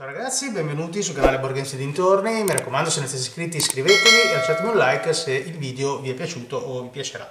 Ciao ragazzi, benvenuti sul canale Board Games e dintorni. Mi raccomando, se non siete iscritti iscrivetevi e lasciatemi un like se il video vi è piaciuto o vi piacerà.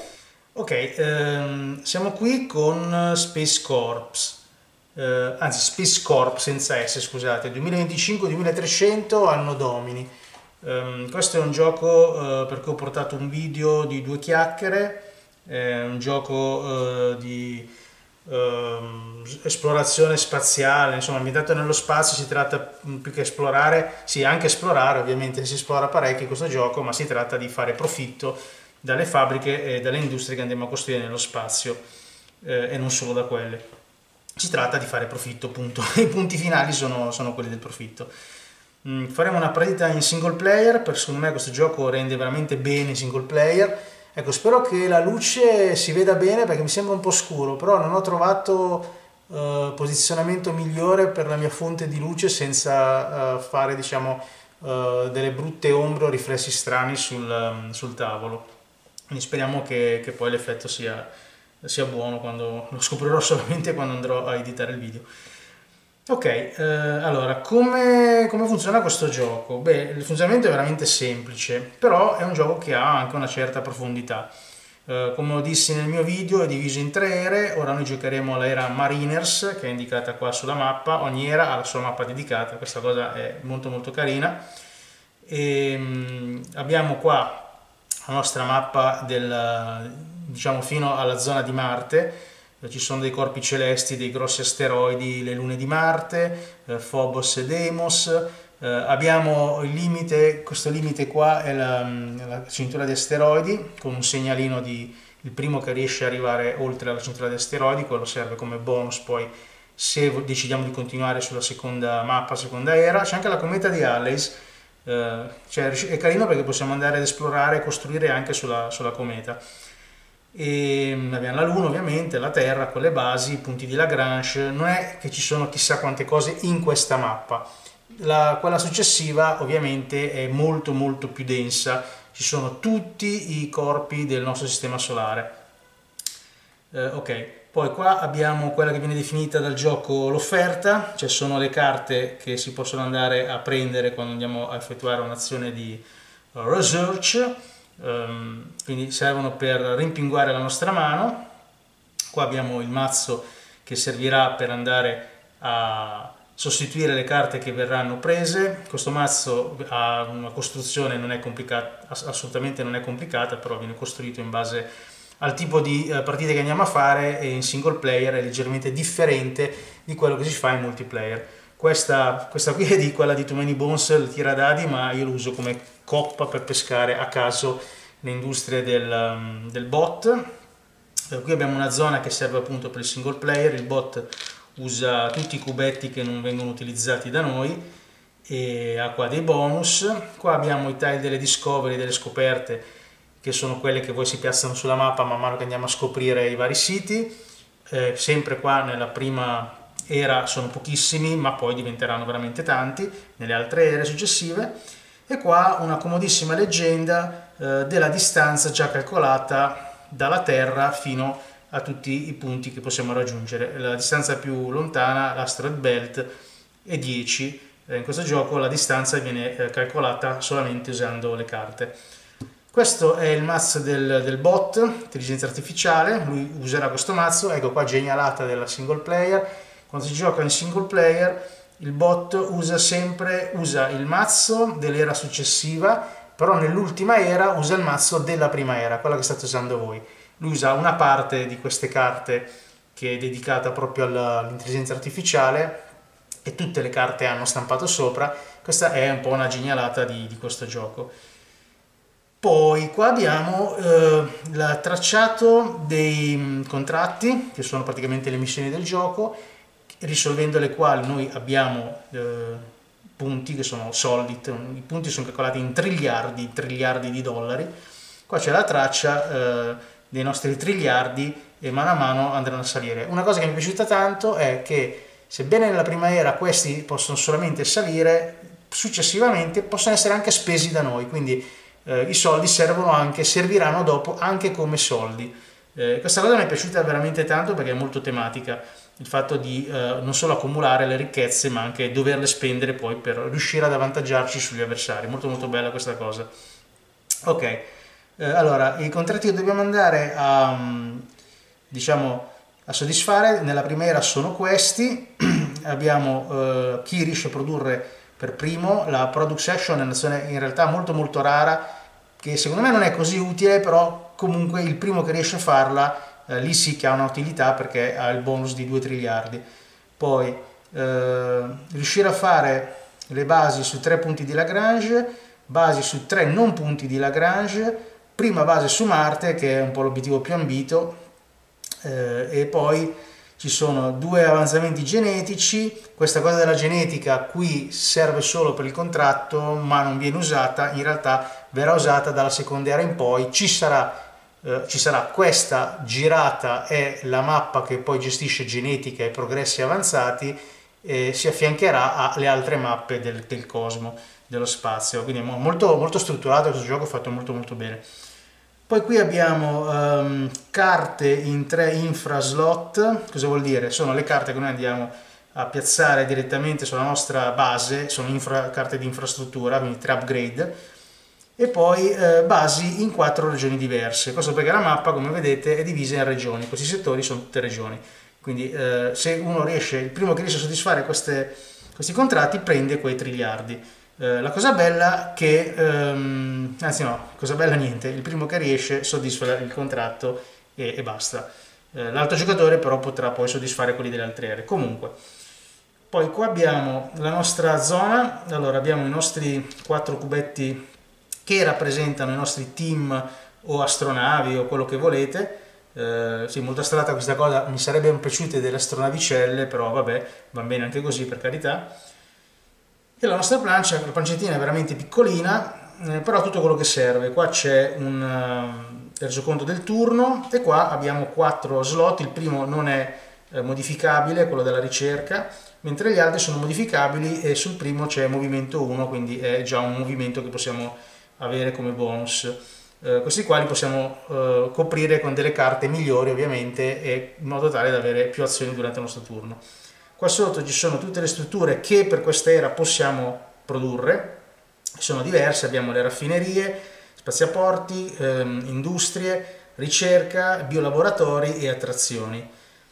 Ok, siamo qui con Space Corps, anzi Space Corp senza S, scusate, 2025-2300 anno domini. Questo è un gioco per cui ho portato un video di 2 chiacchiere, è un gioco di esplorazione spaziale, insomma ambientato nello spazio. Si tratta più che esplorare, sì, anche esplorare, ovviamente si esplora parecchio in questo gioco, ma si tratta di fare profitto dalle fabbriche e dalle industrie che andiamo a costruire nello spazio, e non solo da quelle. Si tratta di fare profitto, punto. I punti finali sono quelli del profitto. Faremo una partita in single player, perché secondo me questo gioco rende veramente bene in single player. Ecco, spero che la luce si veda bene perché mi sembra un po' scuro, però non ho trovato posizionamento migliore per la mia fonte di luce senza fare, diciamo, delle brutte ombre o riflessi strani sul tavolo. Quindi speriamo che poi l'effetto sia buono, quando lo scoprirò solamente quando andrò a editare il video. Ok, allora, come funziona questo gioco? Beh, il funzionamento è veramente semplice, però è un gioco che ha anche una certa profondità. Come ho dissi nel mio video, è diviso in 3 ere. Ora noi giocheremo l'era Mariners, che è indicata qua sulla mappa. Ogni era ha la sua mappa dedicata, questa cosa è molto molto carina. E abbiamo qua la nostra mappa diciamo fino alla zona di Marte. Ci sono dei corpi celesti, dei grossi asteroidi, le lune di Marte, Phobos e Deimos. Abbiamo il limite, questo limite qua è la cintura di asteroidi, con un segnalino il primo che riesce ad arrivare oltre la cintura di asteroidi. Quello serve come bonus poi se decidiamo di continuare sulla seconda mappa, seconda era. C'è anche la cometa di Halley's, è carino perché possiamo andare ad esplorare e costruire anche sulla cometa. E abbiamo la Luna, ovviamente, la Terra con le basi, i punti di Lagrange. Non è che ci sono chissà quante cose in questa mappa. Quella successiva ovviamente è molto molto più densa, ci sono tutti i corpi del nostro sistema solare. Ok, poi qua abbiamo quella che viene definita dal gioco l'offerta, cioè sono le carte che si possono andare a prendere quando andiamo a effettuare un'azione di research. Quindi servono per rimpinguare la nostra mano. Qua abbiamo il mazzo che servirà per andare a sostituire le carte che verranno prese. Questo mazzo ha una costruzione, non è complicata, assolutamente non è complicata, però viene costruito in base al tipo di partite che andiamo a fare, e in single player è leggermente differente di quello che si fa in multiplayer. Questa qui è quella di Too Many Bones, il tiradadi, ma io lo uso come coppa per pescare a caso le industrie del bot. Qui abbiamo una zona che serve appunto per il single player. Il bot usa tutti i cubetti che non vengono utilizzati da noi e ha qua dei bonus. Qua abbiamo i tile delle discovery, delle scoperte, che sono quelle che poi si piazzano sulla mappa man mano che andiamo a scoprire i vari siti. Sempre qua nella prima era sono pochissimi, ma poi diventeranno veramente tanti nelle altre ere successive. E qua una comodissima leggenda della distanza già calcolata dalla Terra fino a tutti i punti che possiamo raggiungere. La distanza più lontana, l'Asteroid Belt, è 10. In questo gioco la distanza viene calcolata solamente usando le carte. Questo è il mazzo del bot, intelligenza artificiale. Lui userà questo mazzo. Ecco qua genialata della single player. Quando si gioca in single player il bot usa il mazzo dell'era successiva, però nell'ultima era usa il mazzo della prima era, quella che state usando voi. Lui usa una parte di queste carte che è dedicata proprio all'intelligenza artificiale, e tutte le carte hanno stampato sopra. Questa è un po' una genialata di questo gioco. Poi qua abbiamo il tracciato dei contratti, che sono praticamente le missioni del gioco, risolvendo le quali noi abbiamo punti che sono soldi. I punti sono calcolati in triliardi di dollari. Qua c'è la traccia dei nostri triliardi e mano a mano andranno a salire. Una cosa che mi è piaciuta tanto è che, sebbene nella prima era questi possono solamente salire, successivamente possono essere anche spesi da noi, quindi i soldi serviranno dopo anche come soldi. Questa cosa mi è piaciuta veramente tanto perché è molto tematica, il fatto di non solo accumulare le ricchezze ma anche doverle spendere poi per riuscire ad avvantaggiarci sugli avversari. Molto molto bella questa cosa. Ok, allora i contratti che dobbiamo andare a, diciamo, a soddisfare nella prima era sono questi. Abbiamo chi riesce a produrre per primo. La product session è un'azione in realtà molto molto rara, che secondo me non è così utile, però comunque il primo che riesce a farla lì sì che ha un'utilità perché ha il bonus di 2 triliardi. Poi riuscire a fare le basi su 3 punti di Lagrange, basi su 3 non punti di Lagrange, prima base su Marte che è un po' l'obiettivo più ambito, e poi ci sono 2 avanzamenti genetici. Questa cosa della genetica qui serve solo per il contratto ma non viene usata, in realtà verrà usata dalla seconda era in poi. Ci sarà questa girata, è la mappa che poi gestisce genetica e progressi avanzati, e si affiancherà alle altre mappe del cosmo, dello spazio, quindi è molto, molto strutturato questo gioco, fatto molto molto bene. Poi qui abbiamo carte in 3 infra slot. Cosa vuol dire? Sono le carte che noi andiamo a piazzare direttamente sulla nostra base, sono carte di infrastruttura, quindi 3 upgrade, e poi basi in 4 regioni diverse. Questo perché la mappa, come vedete, è divisa in regioni, questi settori sono tutte regioni, quindi se uno riesce, il primo che riesce a soddisfare questi contratti prende quei triliardi. La cosa bella che, anzi no, cosa bella niente, il primo che riesce soddisfa il contratto e basta. L'altro giocatore però potrà poi soddisfare quelli delle altre aree. Comunque, poi qua abbiamo la nostra zona. Allora abbiamo i nostri 4 cubetti che rappresentano i nostri team o astronavi o quello che volete. Sì, molto astratta questa cosa, mi sarebbe piaciute delle astronavicelle, però vabbè, va bene anche così, per carità. E la nostra plancia, la plancettina è veramente piccolina, però ha tutto quello che serve. Qua c'è un resoconto del turno e qua abbiamo 4 slot. Il primo non è modificabile, quello della ricerca, mentre gli altri sono modificabili, e sul primo c'è movimento 1, quindi è già un movimento che possiamo avere come bonus. Questi qua li possiamo coprire con delle carte migliori ovviamente, e in modo tale da avere più azioni durante il nostro turno. Qua sotto ci sono tutte le strutture che per questa era possiamo produrre, sono diverse. Abbiamo le raffinerie, spaziaporti, industrie, ricerca, biolaboratori e attrazioni.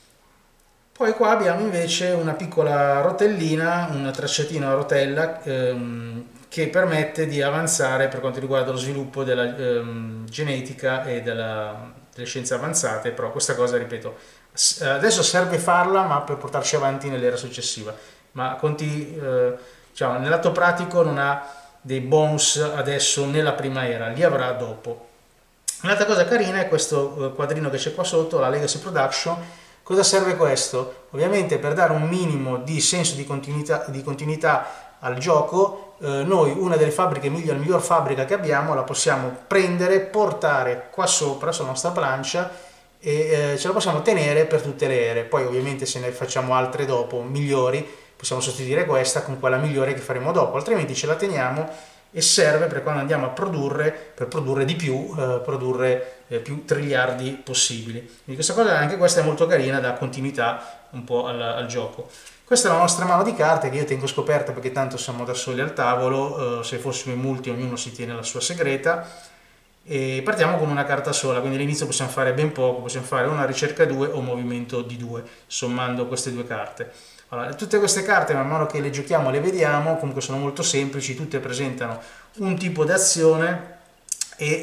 Poi qua abbiamo invece una piccola rotellina, una tracciatina a rotella, che permette di avanzare per quanto riguarda lo sviluppo della genetica e delle scienze avanzate, però questa cosa, ripeto, adesso serve farla ma per portarci avanti nell'era successiva, ma diciamo, nel lato pratico non ha dei bonus adesso nella prima era, li avrà dopo. Un'altra cosa carina è questo quadrino che c'è qua sotto, la Legacy Production. Cosa serve questo? Ovviamente per dare un minimo di senso di continuità al gioco. Noi una delle fabbriche la miglior fabbrica che abbiamo, la possiamo prendere, portare qua sopra sulla nostra plancia, e ce la possiamo tenere per tutte le ere. Poi ovviamente se ne facciamo altre dopo migliori, possiamo sostituire questa con quella migliore che faremo dopo, altrimenti ce la teniamo e serve per quando andiamo a produrre, per produrre di più, produrre più triliardi possibili. Quindi questa cosa, anche questa è molto carina, dà continuità un po' al gioco. Questa è la nostra mano di carte che io tengo scoperta perché tanto siamo da soli al tavolo. Se fossimo in multi ognuno si tiene la sua segreta, e partiamo con una carta sola, quindi all'inizio possiamo fare ben poco, possiamo fare una ricerca 2 o movimento di 2 sommando queste 2 carte. Allora, tutte queste carte man mano che le giochiamo le vediamo, comunque sono molto semplici, tutte presentano un tipo di azione e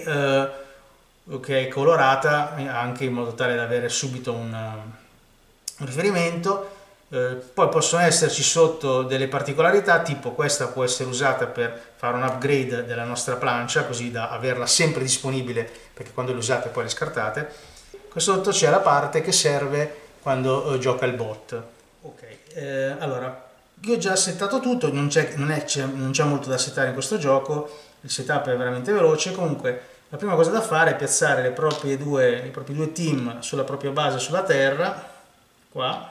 che è colorata anche in modo tale da avere subito un riferimento. Poi possono esserci sotto delle particolarità, tipo questa può essere usata per fare un upgrade della nostra plancia, così da averla sempre disponibile, perché quando le usate poi le scartate. Qua sotto c'è la parte che serve quando gioca il bot. Ok, allora io ho già settato tutto, non c'è molto da settare in questo gioco, il setup è veramente veloce. Comunque la prima cosa da fare è piazzare i propri due team sulla propria base sulla terra, qua,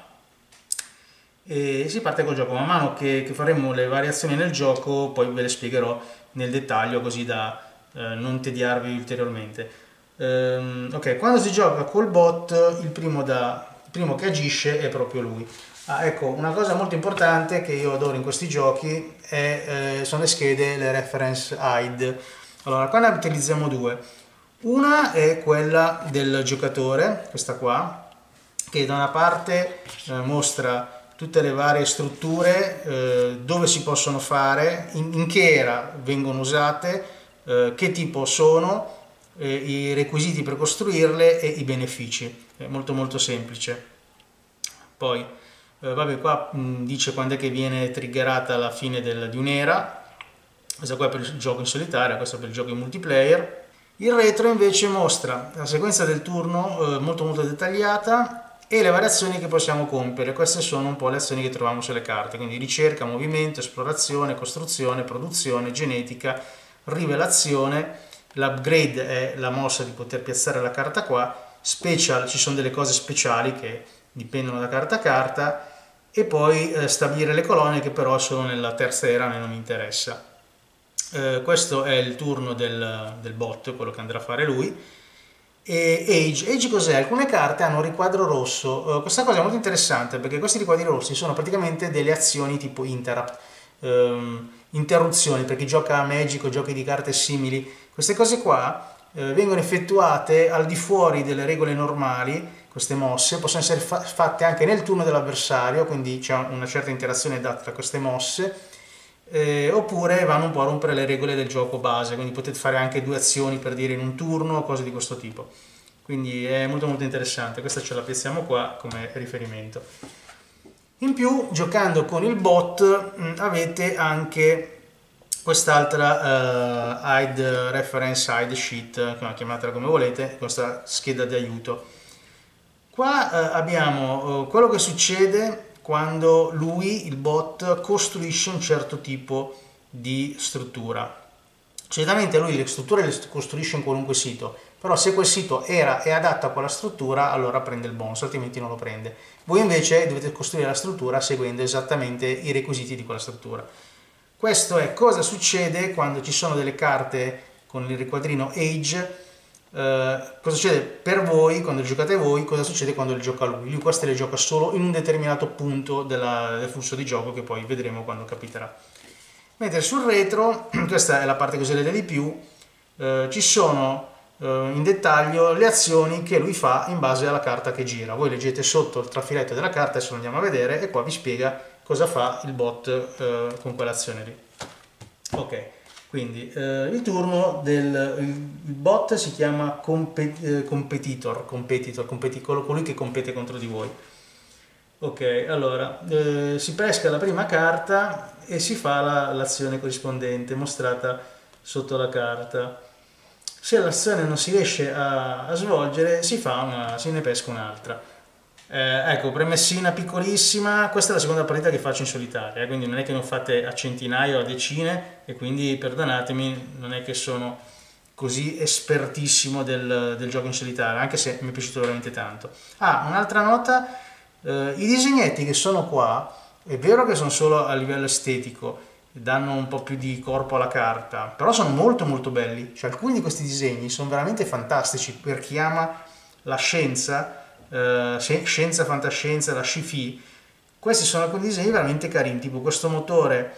e si parte col gioco. Man mano che faremo le variazioni nel gioco poi ve le spiegherò nel dettaglio, così da non tediarvi ulteriormente. Ok, quando si gioca col bot, il primo che agisce è proprio lui. Ah, ecco, una cosa molto importante che io adoro in questi giochi sono le schede, le reference hide. Allora, qua ne utilizziamo due. Una è quella del giocatore, questa qua, che da una parte mostra tutte le varie strutture, dove si possono fare, in che era vengono usate, che tipo sono, i requisiti per costruirle e i benefici. È molto molto semplice. Poi, vabbè, qua dice quando è che viene triggerata la fine di un'era. Questa qua è per il gioco in solitaria, questa è per il gioco in multiplayer. Il retro invece mostra la sequenza del turno molto molto dettagliata e le variazioni che possiamo compiere. Queste sono un po' le azioni che troviamo sulle carte, quindi ricerca, movimento, esplorazione, costruzione, produzione, genetica, rivelazione. L'upgrade è la mossa di poter piazzare la carta qua. Special, ci sono delle cose speciali che dipendono da carta a carta, e poi stabilire le colonie, che però sono nella terza era e non mi interessa. Questo è il turno del bot, quello che andrà a fare lui. E Age cos'è? Alcune carte hanno un riquadro rosso. Questa cosa è molto interessante perché questi riquadri rossi sono praticamente delle azioni tipo interrupt, interruzioni per chi gioca a Magic o giochi di carte simili. Queste cose qua vengono effettuate al di fuori delle regole normali. Queste mosse possono essere fatte anche nel turno dell'avversario, quindi c'è una certa interazione data tra queste mosse. Oppure vanno un po' a rompere le regole del gioco base, quindi potete fare anche due azioni per dire in un turno, cose di questo tipo. Quindi è molto molto interessante, questa ce la piazziamo qua come riferimento. In più, giocando con il bot, avete anche quest'altra hide reference hide sheet, chiamatela come volete, questa scheda di aiuto. Qua abbiamo quello che succede quando lui, il bot, costruisce un certo tipo di struttura. Solitamente lui le strutture le costruisce in qualunque sito, però se quel sito è adatto a quella struttura, allora prende il bonus, altrimenti non lo prende. Voi invece dovete costruire la struttura seguendo esattamente i requisiti di quella struttura. Questo è cosa succede quando ci sono delle carte con il riquadrino Age. Cosa succede per voi quando le giocate voi, cosa succede quando le gioca lui. Lui queste le gioca solo in un determinato punto del flusso di gioco, che poi vedremo quando capiterà. Mentre sul retro, questa è la parte che si vede di più, ci sono in dettaglio le azioni che lui fa in base alla carta che gira. Voi leggete sotto il trafiletto della carta, adesso lo andiamo a vedere, e qua vi spiega cosa fa il bot con quell'azione lì. Ok. Quindi il turno il bot si chiama competitor, colui che compete contro di voi. Ok, allora si pesca la prima carta e si fa l'azione corrispondente mostrata sotto la carta. Se l'azione non si riesce a svolgere, se ne pesca un'altra. Ecco, premessina piccolissima, questa è la seconda partita che faccio in solitaria, quindi non è che ne ho fatte a centinaia o a decine, e quindi perdonatemi, non è che sono così espertissimo del gioco in solitaria, anche se mi è piaciuto veramente tanto. Ah, un'altra nota, i disegnetti che sono qua, è vero che sono solo a livello estetico, danno un po' più di corpo alla carta, però sono molto molto belli, cioè alcuni di questi disegni sono veramente fantastici per chi ama la scienza, scienza, fantascienza, la sci-fi. Questi sono alcuni disegni veramente carini, tipo questo motore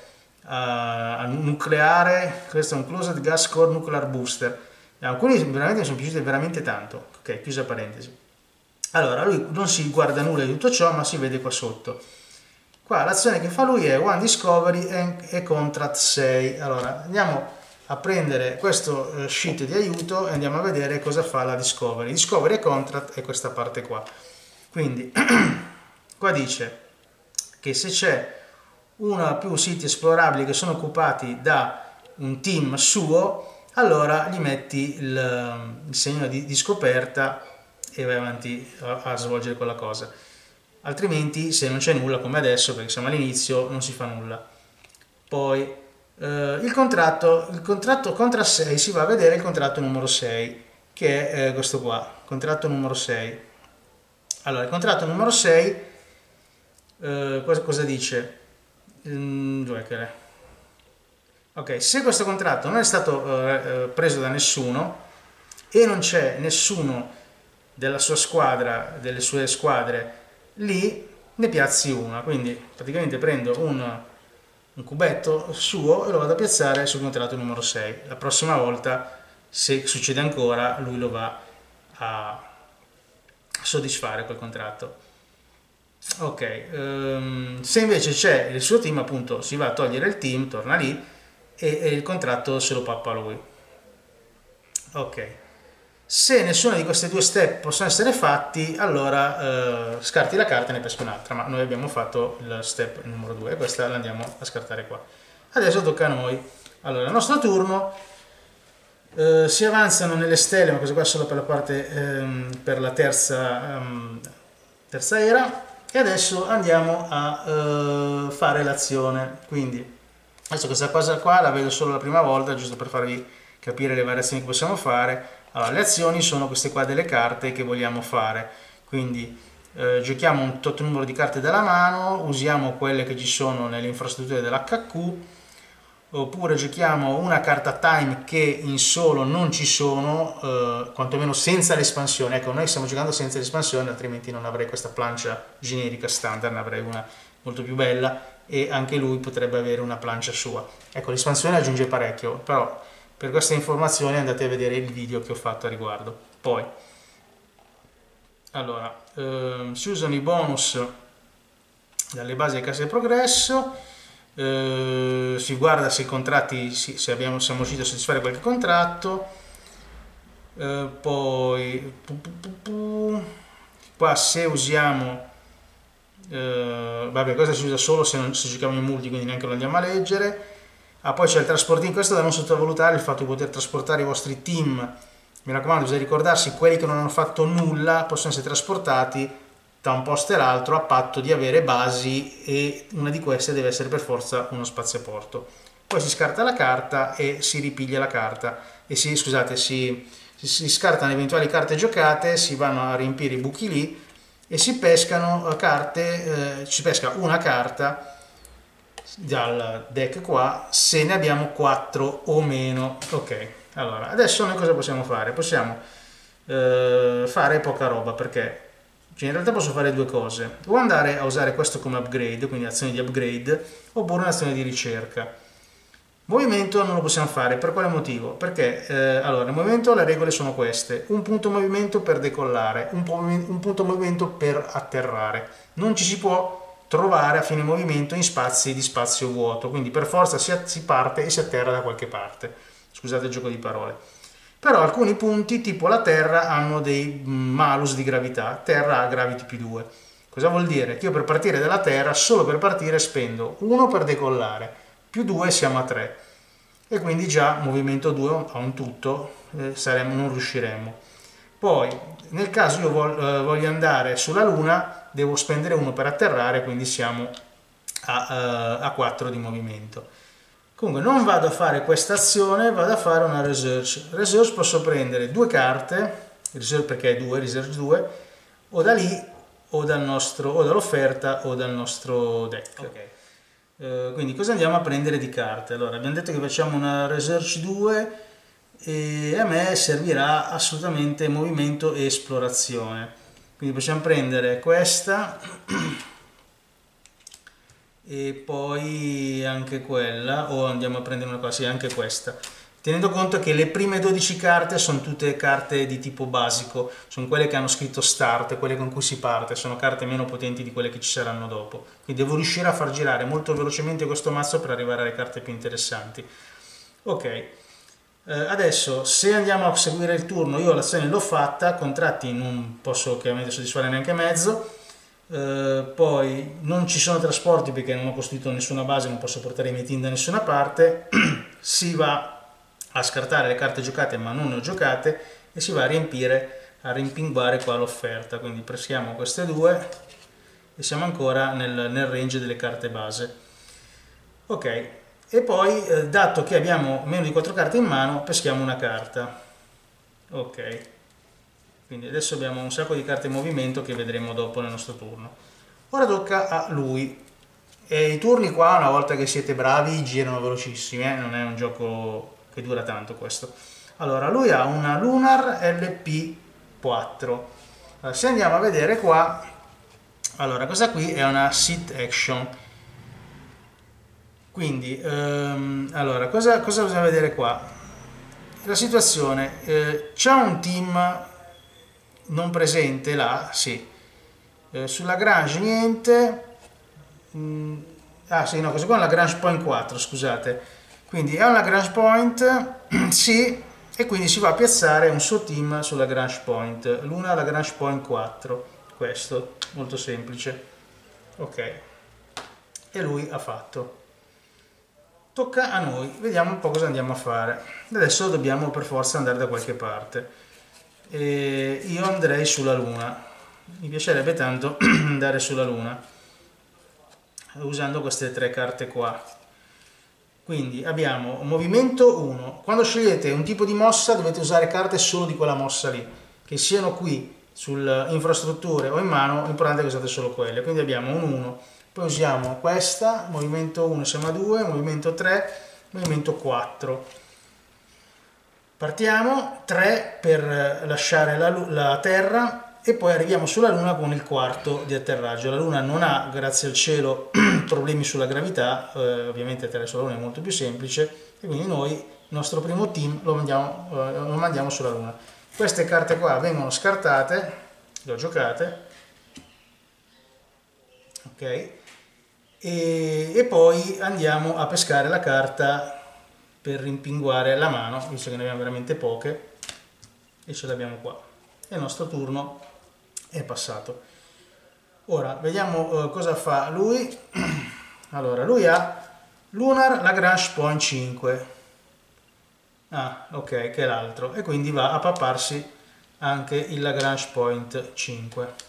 a nucleare, questo è un Closed Gas Core Nuclear Booster. Alcuni veramente mi sono piaciuti veramente tanto. Ok, chiusa parentesi. Allora, lui non si guarda nulla di tutto ciò, ma si vede qua sotto. Qua l'azione che fa lui è One Discovery e Contract 6. Allora, andiamo a prendere questo sheet di aiuto e andiamo a vedere cosa fa la Discovery. Discovery e Contract è questa parte qua. Quindi, qua dice che se c'è uno o più siti esplorabili che sono occupati da un team suo, allora gli metti il segno di scoperta e vai avanti a svolgere quella cosa. Altrimenti, se non c'è nulla, come adesso, perché siamo all'inizio, non si fa nulla. Poi il contratto contra 6, si va a vedere il contratto numero 6, che è questo qua, contratto numero 6. Allora, il contratto numero 6 cosa dice? Dov'è che è? Ok, se questo contratto non è stato preso da nessuno, e non c'è nessuno della sua squadra, delle sue squadre lì, ne piazzi una. Quindi praticamente prendo un cubetto suo e lo vado a piazzare sul contratto numero 6. La prossima volta, se succede ancora, lui lo va a soddisfare quel contratto. Ok, se invece c'è il suo team, appunto, si va a togliere il team, torna lì e il contratto se lo pappa lui. Ok, se nessuno di questi due step possono essere fatti, allora scarti la carta e ne peschi un'altra, ma noi abbiamo fatto il step numero 2 e questa la andiamo a scartare qua. Adesso tocca a noi. Allora, il nostro turno, si avanzano nelle stelle, ma questo qua è solo per la parte, per la terza era, e adesso andiamo a fare l'azione. Quindi adesso questa cosa qua la vedo solo la prima volta, giusto per farvi capire le variazioni che possiamo fare. Allora, le azioni sono queste qua delle carte che vogliamo fare, quindi giochiamo un tot numero di carte dalla mano, usiamo quelle che ci sono nelle infrastrutture dell'HQ, oppure giochiamo una carta time che in solo non ci sono, quantomeno senza l'espansione. Ecco, noi stiamo giocando senza l'espansione, altrimenti non avrei questa plancia generica standard, ne avrei una molto più bella e anche lui potrebbe avere una plancia sua. Ecco, l'espansione aggiunge parecchio, però per queste informazioni andate a vedere il video che ho fatto a riguardo. Poi, allora, si usano i bonus dalle basi del cassa di progresso, si guarda se i contratti, se siamo riusciti a soddisfare qualche contratto, poi qua se usiamo, vabbè, cosa si usa solo se giochiamo in multi, quindi neanche lo andiamo a leggere. Poi c'è il trasporting, questo da non sottovalutare, il fatto di poter trasportare i vostri team. Mi raccomando, bisogna ricordarsi, quelli che non hanno fatto nulla possono essere trasportati da un posto e l'altro a patto di avere basi, e una di queste deve essere per forza uno spaziaporto. Poi si scarta la carta e si ripiglia la carta, e si scartano eventuali carte giocate, si vanno a riempire i buchi lì e si pescano carte, si pesca una carta dal deck qua se ne abbiamo 4 o meno. Ok, allora adesso noi cosa possiamo fare? Possiamo fare poca roba, perché in realtà posso fare due cose: o andare a usare questo come upgrade, quindi azione di upgrade, oppure un'azione di ricerca. Movimento non lo possiamo fare, per quale motivo? Perché allora, nel movimento le regole sono queste: un punto movimento per decollare, un punto movimento per atterrare. Non ci si può trovare a fine movimento in spazi di spazio vuoto, quindi per forza si parte e si atterra da qualche parte. Scusate il gioco di parole. Però alcuni punti, tipo la terra, hanno dei malus di gravità. Terra ha gravity più 2. Cosa vuol dire? Che io per partire dalla terra, solo per partire, spendo 1 per decollare, più 2 siamo a 3. E quindi già movimento 2 a un tutto non riusciremo. Poi, nel caso io voglio andare sulla Luna, devo spendere 1 per atterrare, quindi siamo a 4 di movimento. Comunque non vado a fare questa azione, vado a fare una research. Research posso prendere 2 carte, research perché è 2, research 2, o da lì o dall'offerta o dal nostro deck. Okay. Quindi cosa andiamo a prendere di carte? Allora, abbiamo detto che facciamo una research 2 e a me servirà assolutamente movimento e esplorazione. Quindi possiamo prendere questa e poi anche quella, o andiamo a prendere una cosa, sì, anche questa, tenendo conto che le prime 12 carte sono tutte carte di tipo basico, sono quelle che hanno scritto start, quelle con cui si parte, sono carte meno potenti di quelle che ci saranno dopo, quindi devo riuscire a far girare molto velocemente questo mazzo per arrivare alle carte più interessanti. Ok, adesso se andiamo a seguire il turno, io l'azione l'ho fatta, contratti non posso chiaramente soddisfare neanche mezzo. Poi non ci sono trasporti perché non ho costruito nessuna base, non posso portare i miei team da nessuna parte. Si va a scartare le carte giocate ma non ne ho giocate e si va a riempire, a rimpinguare qua l'offerta, quindi pressiamo queste due e siamo ancora nel range delle carte base. Ok, e poi dato che abbiamo meno di 4 carte in mano, peschiamo una carta. Ok, quindi adesso abbiamo un sacco di carte in movimento che vedremo dopo nel nostro turno. Ora tocca a lui. E i turni qua, una volta che siete bravi, girano velocissimi, non è un gioco che dura tanto questo. Allora, lui ha una Lunar LP4. Allora, se andiamo a vedere qua, allora, questa qui è una sit action. Quindi, allora, cosa bisogna vedere qua? La situazione, c'è un team non presente là, sì. Sulla Lagrange niente. Ah sì, no, questo qua è un Lagrange point 4, scusate. Quindi è un Lagrange point, sì, e quindi si va a piazzare un suo team sulla Lagrange point. L'una Lagrange point 4, questo, molto semplice. Ok, e lui ha fatto. Tocca a noi, vediamo un po' cosa andiamo a fare. Adesso dobbiamo per forza andare da qualche parte. E io andrei sulla Luna. Mi piacerebbe tanto andare sulla Luna usando queste tre carte qua. Quindi abbiamo movimento 1. Quando scegliete un tipo di mossa dovete usare carte solo di quella mossa lì, che siano qui sulle infrastrutture o in mano, l'importante è che usate solo quelle. Quindi abbiamo un 1, poi usiamo questa, movimento 1 siamo a 2, movimento 3, movimento 4. Partiamo 3 per lasciare la Terra e poi arriviamo sulla Luna con il quarto di atterraggio. La Luna non ha, grazie al cielo, problemi sulla gravità, ovviamente atterrare sulla Luna è molto più semplice e quindi noi, il nostro primo team, lo mandiamo sulla Luna. Queste carte qua vengono scartate, le ho giocate, ok? E poi andiamo a pescare la carta per rimpinguare la mano, visto che ne abbiamo veramente poche, e ce l'abbiamo qua. E il nostro turno è passato. Ora vediamo cosa fa lui. Allora, lui ha Lunar Lagrange point 5. Ah, ok, che è l'altro. E quindi va a papparsi anche il Lagrange point 5.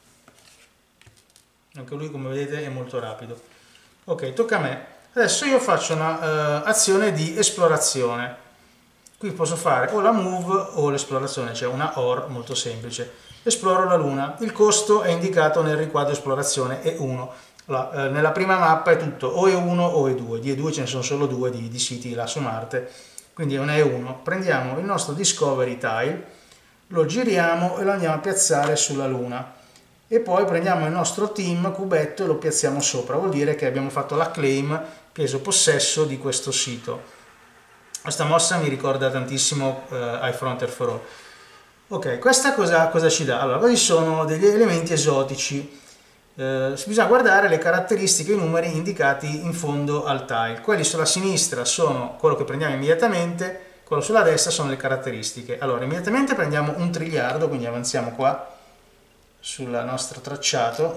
Anche lui, come vedete, è molto rapido. Ok, tocca a me. Adesso io faccio una azione di esplorazione. Qui posso fare o la move o l'esplorazione, cioè una OR molto semplice. Esploro la Luna. Il costo è indicato nel riquadro esplorazione, è 1. Allora, nella prima mappa è tutto o è 1 o è 2. Di E2 ce ne sono solo 2 di siti là su Marte, quindi è una E1. Prendiamo il nostro Discovery Tile, lo giriamo e lo andiamo a piazzare sulla Luna. E poi prendiamo il nostro team cubetto e lo piazziamo sopra, vuol dire che abbiamo fatto la claim, preso possesso di questo sito. Questa mossa mi ricorda tantissimo iFrontier for All. Ok, questa cosa ci dà? Allora, questi sono degli elementi esotici. Bisogna guardare le caratteristiche, i numeri indicati in fondo al tile. Quelli sulla sinistra sono quello che prendiamo immediatamente, quello sulla destra sono le caratteristiche. Allora, immediatamente prendiamo un triliardo, quindi avanziamo qua sul nostro tracciato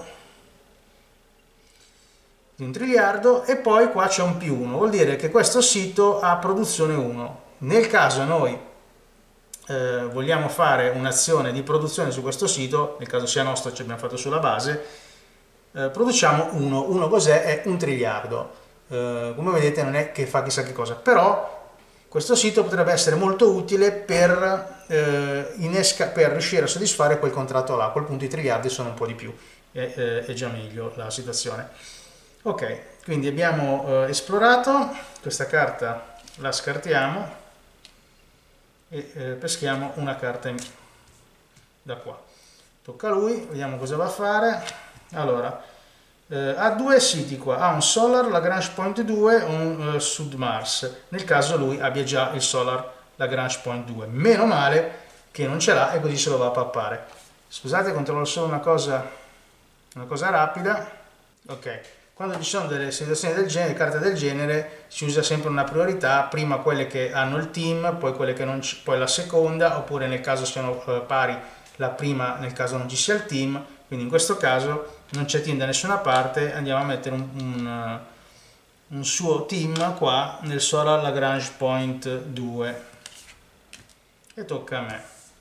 di un triliardo e poi qua c'è un più 1, vuol dire che questo sito ha produzione 1. Nel caso noi vogliamo fare un'azione di produzione su questo sito, nel caso sia nostro, ci abbiamo fatto sulla base, produciamo 1. 1 cos'è? È un triliardo. Come vedete non è che fa chissà che cosa, però questo sito potrebbe essere molto utile per riuscire a soddisfare quel contratto là. A quel punto i triliardi sono un po' di più, è già meglio la situazione. Ok, quindi abbiamo esplorato, questa carta la scartiamo e peschiamo una carta da qua. Tocca a lui, vediamo cosa va a fare. Allora, ha due siti qua, ha un Solar Lagrange Point 2 e un Sud Mars, nel caso lui abbia già il Solar Lagrange Point 2, meno male che non ce l'ha e così se lo va a pappare. Scusate, controllo solo una cosa rapida. Ok, quando ci sono delle situazioni del genere, carte del genere, si usa sempre una priorità, prima quelle che hanno il team, poi quelle che non poi la seconda, oppure nel caso siano pari la prima nel caso non ci sia il team. Quindi in questo caso non c'è team da nessuna parte, andiamo a mettere un suo team qua nel Solar Lagrange Point 2 e tocca a me.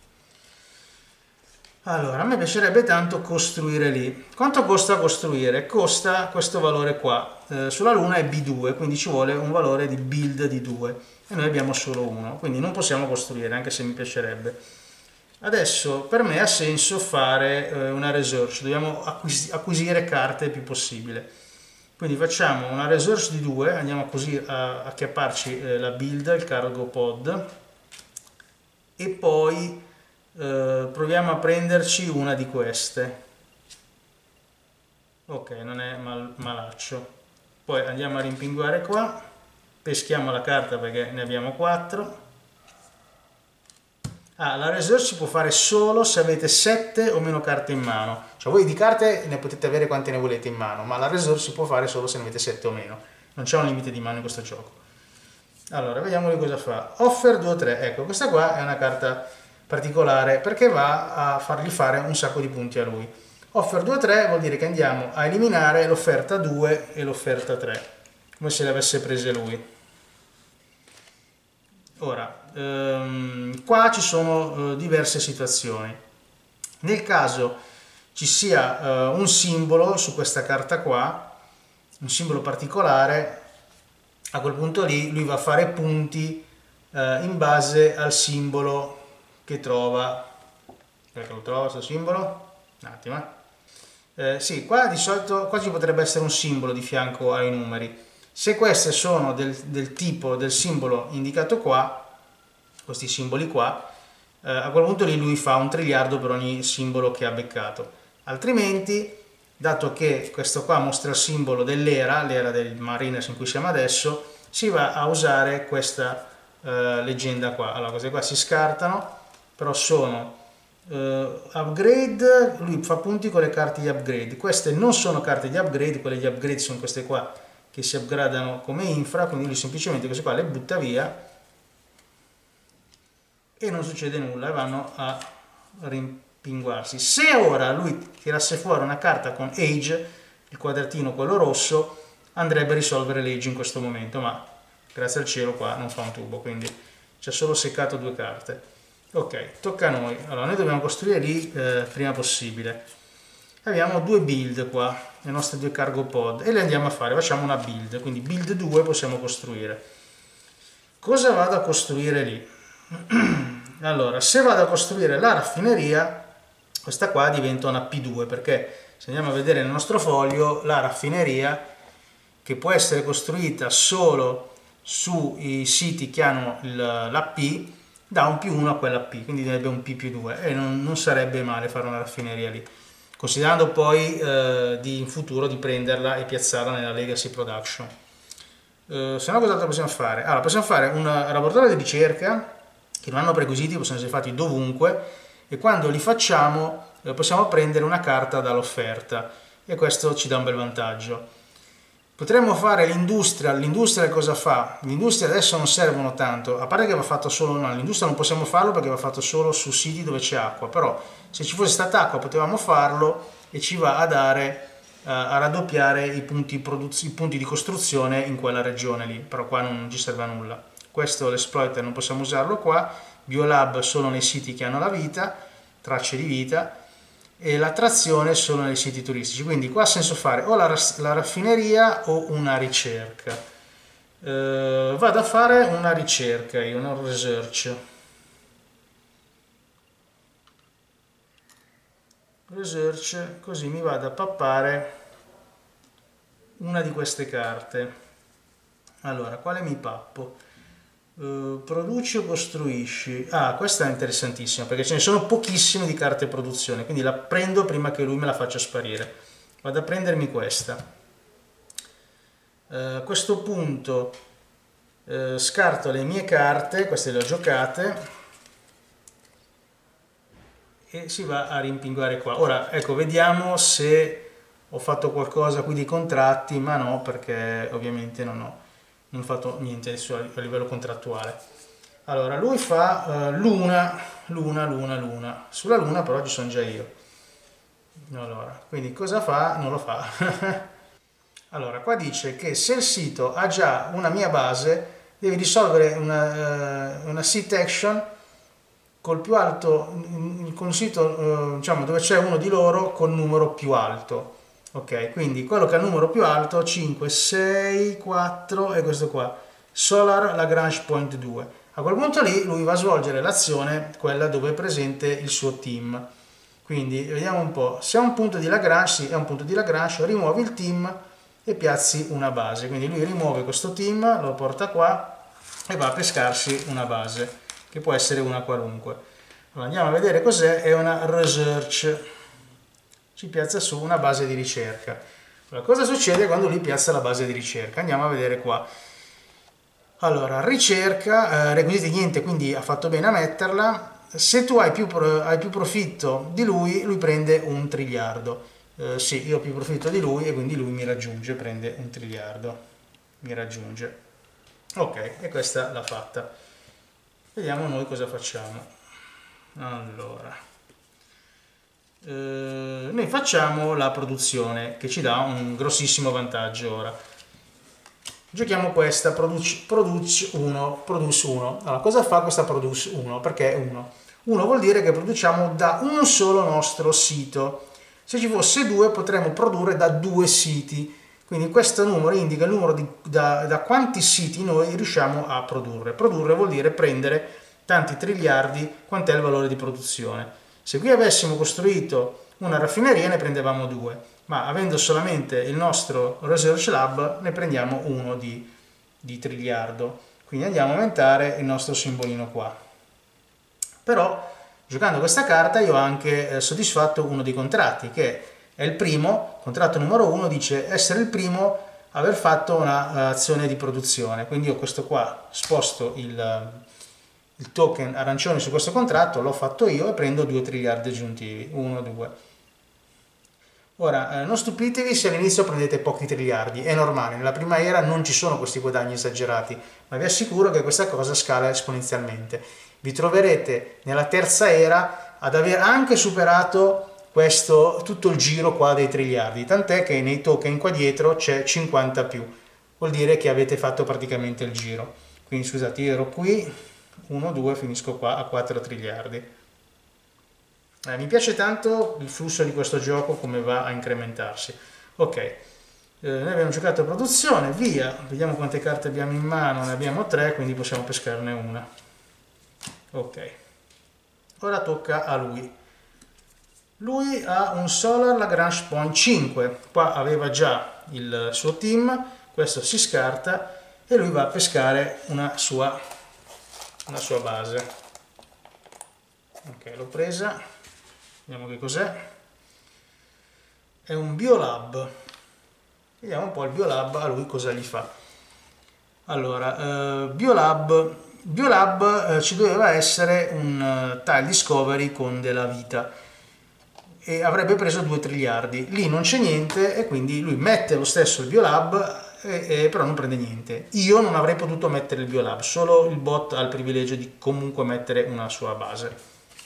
Allora, a me piacerebbe tanto costruire lì. Quanto costa costruire? Costa questo valore qua, sulla Luna è B2, quindi ci vuole un valore di build di 2 e noi abbiamo solo 1, quindi non possiamo costruire, anche se mi piacerebbe. Adesso per me ha senso fare una research, dobbiamo acquisire carte il più possibile. Quindi facciamo una research di 2, andiamo così a acchiapparci la build, il cargo pod, e poi proviamo a prenderci una di queste. Ok, non è malaccio. Poi andiamo a rimpinguare qua, peschiamo la carta perché ne abbiamo 4. La research si può fare solo se avete 7 o meno carte in mano. Cioè voi di carte ne potete avere quante ne volete in mano, ma la research si può fare solo se ne avete 7 o meno. Non c'è un limite di mano in questo gioco. Allora, vediamo che cosa fa. Offer 2 o 3. Ecco, questa qua è una carta particolare perché va a fargli fare un sacco di punti a lui. Offer 2 o 3 vuol dire che andiamo a eliminare l'offerta 2 e l'offerta 3, come se le avesse prese lui. Ora, qua ci sono diverse situazioni. Nel caso ci sia un simbolo su questa carta qua, un simbolo particolare, a quel punto lì lui va a fare punti in base al simbolo che trova. Perché lo trova questo simbolo? Un attimo. Sì, qua di solito qua ci potrebbe essere un simbolo di fianco ai numeri. Se queste sono del tipo del simbolo indicato qua, questi simboli qua, a quel punto lì lui fa un triliardo per ogni simbolo che ha beccato. Altrimenti, dato che questo qua mostra il simbolo dell'era, l'era del Mariners in cui siamo adesso, si va a usare questa leggenda qua. Allora, queste qua si scartano, però sono upgrade, lui fa punti con le carte di upgrade. Queste non sono carte di upgrade, quelle di upgrade sono queste qua che si upgradano come infra, quindi lui semplicemente queste qua le butta via e non succede nulla e vanno a rimpinguarsi. Se ora lui tirasse fuori una carta con Age, il quadratino quello rosso, andrebbe a risolvere l'Age in questo momento, ma grazie al cielo qua non fa un tubo, quindi ci ha solo seccato 2 carte. Ok, tocca a noi. Allora noi dobbiamo costruire lì prima possibile. Abbiamo 2 build qua, le nostre 2 cargo pod, e le andiamo a fare. Facciamo una build, quindi build 2 possiamo costruire. Cosa vado a costruire lì? Allora, se vado a costruire la raffineria, questa qua diventa una P2, perché se andiamo a vedere nel nostro foglio, la raffineria, che può essere costruita solo sui siti che hanno la P, dà un più 1 a quella P, quindi darebbe un P più 2, e non sarebbe male fare una raffineria lì, considerando poi in futuro di prenderla e piazzarla nella Legacy Production. Se no cos'altro possiamo fare? Allora, possiamo fare un laboratorio di ricerca che non hanno prerequisiti, possono essere fatti dovunque, e quando li facciamo possiamo prendere una carta dall'offerta, e questo ci dà un bel vantaggio. Potremmo fare l'industria cosa fa? L'industria adesso non servono tanto, a parte che va fatto solo, no, l'industria non possiamo farlo perché va fatto solo su siti dove c'è acqua, però se ci fosse stata acqua potevamo farlo e ci va a dare, a raddoppiare i punti di costruzione in quella regione lì, però qua non ci serve a nulla. Questo l'exploiter non possiamo usarlo qua, biolab solo nei siti che hanno la vita, tracce di vita, e l'attrazione solo nei siti turistici, quindi qua ha senso fare o la raffineria o una ricerca. Vado a fare una ricerca, io una research, così mi vado a pappare una di queste carte. Allora, quale mi pappo? Produci o costruisci? Questa è interessantissima perché ce ne sono pochissime di carte produzione, quindi la prendo prima che lui me la faccia sparire. Vado a prendermi questa. A questo punto scarto le mie carte, queste le ho giocate, e si va a rimpinguare qua. Ora, ecco, vediamo se ho fatto qualcosa qui di contratti, ma no, perché ovviamente non ho fatto niente adesso a livello contrattuale. Allora, lui fa luna. Sulla luna però ci sono già io. Allora, quindi cosa fa? Non lo fa. Allora, qua dice che se il sito ha già una mia base, devi risolvere una sit action col più alto, con un sito diciamo, dove c'è uno di loro col numero più alto. Ok, quindi quello che ha il numero più alto, 5, 6, 4 e questo qua, Solar Lagrange Point 2. A quel punto lì lui va a svolgere l'azione, quella dove è presente il suo team. Quindi vediamo un po', se è un punto di Lagrange, sì, è un punto di Lagrange, rimuovi il team e piazzi una base. Quindi lui rimuove questo team, lo porta qua e va a pescarsi una base, che può essere una qualunque. Allora, andiamo a vedere cos'è, è una research, ci piazza su una base di ricerca. Allora, cosa succede quando lui piazza la base di ricerca? Andiamo a vedere qua. Allora, ricerca, requisiti niente, quindi ha fatto bene a metterla. Se tu hai più profitto di lui, lui prende 1 triliardo. Sì, io ho più profitto di lui e quindi lui mi raggiunge, prende 1 triliardo, mi raggiunge. Ok, e questa l'ha fatta. Vediamo noi cosa facciamo. Allora, noi facciamo la produzione che ci dà un grossissimo vantaggio ora. Giochiamo questa, produce 1. Allora, cosa fa questa produce 1? Perché 1? 1 vuol dire che produciamo da un solo nostro sito. Se ci fosse 2 potremmo produrre da 2 siti. Quindi questo numero indica il numero da quanti siti noi riusciamo a produrre. Produrre vuol dire prendere tanti triliardi, quant'è il valore di produzione. Se qui avessimo costruito una raffineria ne prendevamo 2. Ma avendo solamente il nostro Research Lab ne prendiamo 1 di triliardo. Quindi andiamo a aumentare il nostro simbolino qua. Però giocando questa carta io ho anche soddisfatto uno dei contratti, che è il primo, contratto numero 1 dice essere il primo a aver fatto un'azione di produzione. Quindi io questo qua sposto il token arancione su questo contratto, l'ho fatto io e prendo 2 triliardi aggiuntivi, 1, 2. Ora, non stupitevi se all'inizio prendete pochi triliardi, è normale, nella prima era non ci sono questi guadagni esagerati, ma vi assicuro che questa cosa scala esponenzialmente. Vi troverete nella terza era ad aver anche superato tutto il giro qua dei triliardi, tant'è che nei token qua dietro c'è 50 più, vuol dire che avete fatto praticamente il giro. Quindi scusate, io ero qui, 1, 2, finisco qua a 4 triliardi. Mi piace tanto il flusso di questo gioco, come va a incrementarsi. Ok, noi abbiamo giocato a produzione, via, vediamo quante carte abbiamo in mano, ne abbiamo 3, quindi possiamo pescarne una. Ok, ora tocca a lui. Lui ha un Solar Lagrange Point 5, qua aveva già il suo team, questo si scarta e lui va a pescare una sua base. Ok, l'ho presa. Vediamo che cos'è. È un Biolab. Vediamo un po' il Biolab a lui cosa gli fa. Allora, Biolab ci doveva essere un tile discovery con della vita e avrebbe preso 2 triliardi. Lì non c'è niente e quindi lui mette lo stesso il Biolab però non prende niente. Io non avrei potuto mettere il Biolab, solo il bot ha il privilegio di comunque mettere una sua base.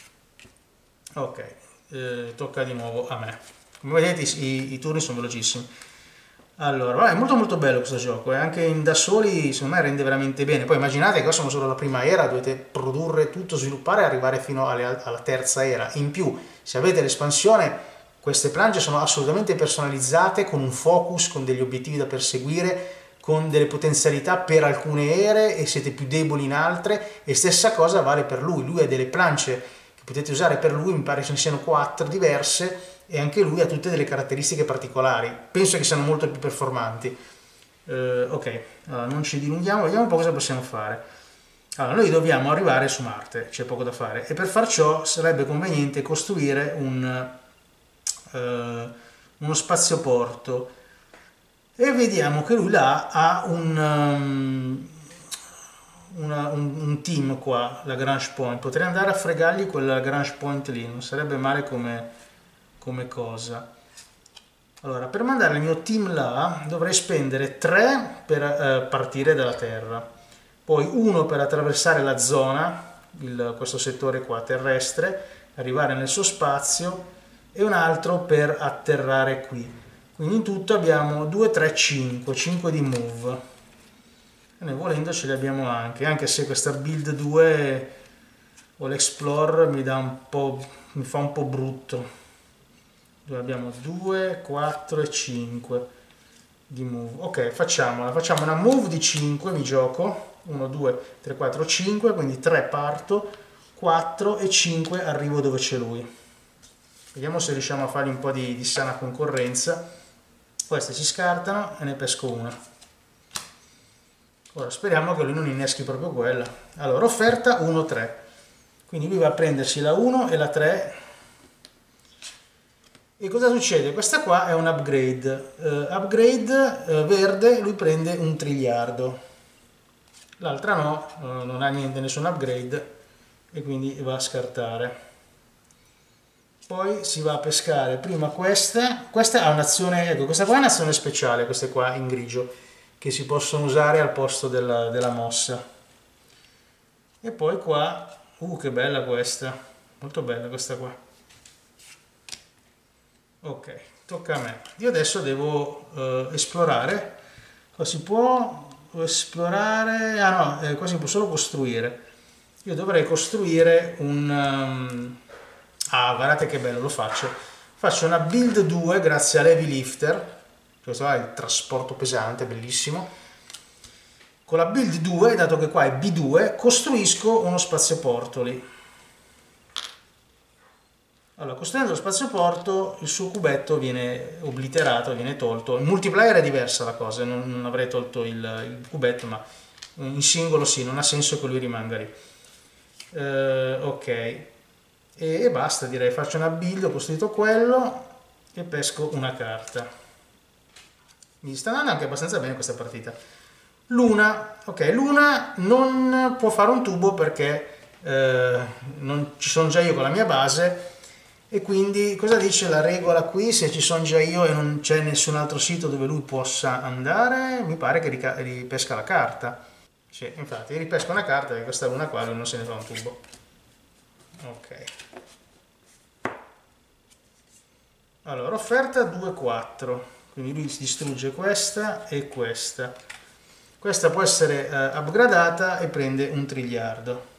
Ok. Tocca di nuovo a me. Come vedete i turni sono velocissimi. Allora, è molto bello questo gioco, anche da soli secondo me rende veramente bene. Poi immaginate che qua siamo solo alla prima era, dovete produrre tutto, sviluppare e arrivare fino alla terza era. In più, se avete l'espansione, queste planche sono assolutamente personalizzate, con un focus, con degli obiettivi da perseguire, con delle potenzialità per alcune ere e siete più deboli in altre, e stessa cosa vale per lui. Lui ha delle planche potete usare per lui, mi pare ce ne siano 4 diverse e anche lui ha tutte delle caratteristiche particolari, penso che siano molto più performanti. Ok, allora non ci dilunghiamo, vediamo un po' cosa possiamo fare. Allora, noi dobbiamo arrivare su Marte, c'è poco da fare, e per far ciò sarebbe conveniente costruire uno spazioporto, e vediamo che lui là ha un team qua, la Lagrange Point. Potrei andare a fregargli quella Lagrange Point lì, non sarebbe male come cosa. Allora, per mandare il mio team là dovrei spendere 3 per partire dalla Terra, poi 1 per attraversare la zona, questo settore qua terrestre, arrivare nel suo spazio, e un altro per atterrare qui. Quindi in tutto abbiamo 2, 3, 5 di move. E noi volendo ce li abbiamo anche se questa build 2 o l'explore mi fa un po' brutto. Dove abbiamo 2, 4 e 5 di move. Ok, facciamo una move di 5, mi gioco 1, 2, 3, 4, 5, quindi 3 parto, 4 e 5 arrivo dove c'è lui. Vediamo se riusciamo a fargli un po' di sana concorrenza. Queste si scartano e ne pesco una. Ora speriamo che lui non inneschi proprio quella. Allora, offerta 1-3. Quindi lui va a prendersi la 1 e la 3. E cosa succede? Questa qua è un upgrade. Upgrade verde, lui prende un triliardo. L'altra no, non ha niente, nessun upgrade, e quindi va a scartare. Poi si va a pescare prima questa ha un'azione, ecco, questa qua è un'azione speciale, queste qua in grigio, che si possono usare al posto della mossa. E poi qua, che bella questa, molto bella questa qua. Ok, tocca a me. Io adesso devo esplorare. Qua si può esplorare, ah no, qua si può solo costruire. Io dovrei costruire un... guardate che bello, lo faccio. Faccio una build 2 grazie all'heavy lifter. Questo è il trasporto pesante, bellissimo. Con la build 2, dato che qua è B2, costruisco uno spazioportoli. Allora, costruendo lo spazioporto, il suo cubetto viene obliterato, viene tolto. In multiplayer è diversa la cosa, non avrei tolto il cubetto, ma in singolo sì, non ha senso che lui rimanga lì. Ok, e basta, direi. Faccio una build, ho costruito quello e pesco una carta. Mi sta andando anche abbastanza bene questa partita. Luna, ok, Luna non può fare un tubo perché non ci sono già io con la mia base, e quindi cosa dice la regola qui? Se ci sono già io e non c'è nessun altro sito dove lui possa andare, mi pare che ripesca la carta. Sì, infatti ripesca una carta, perché questa Luna qua lui non se ne fa un tubo. Ok. Allora, offerta 2-4, quindi lui si distrugge questa e questa. Questa può essere upgradata e prende un triliardo.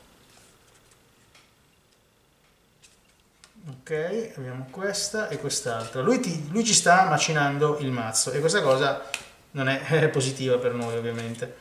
Ok, abbiamo questa e quest'altra. Lui ci sta macinando il mazzo e questa cosa non è positiva per noi, ovviamente.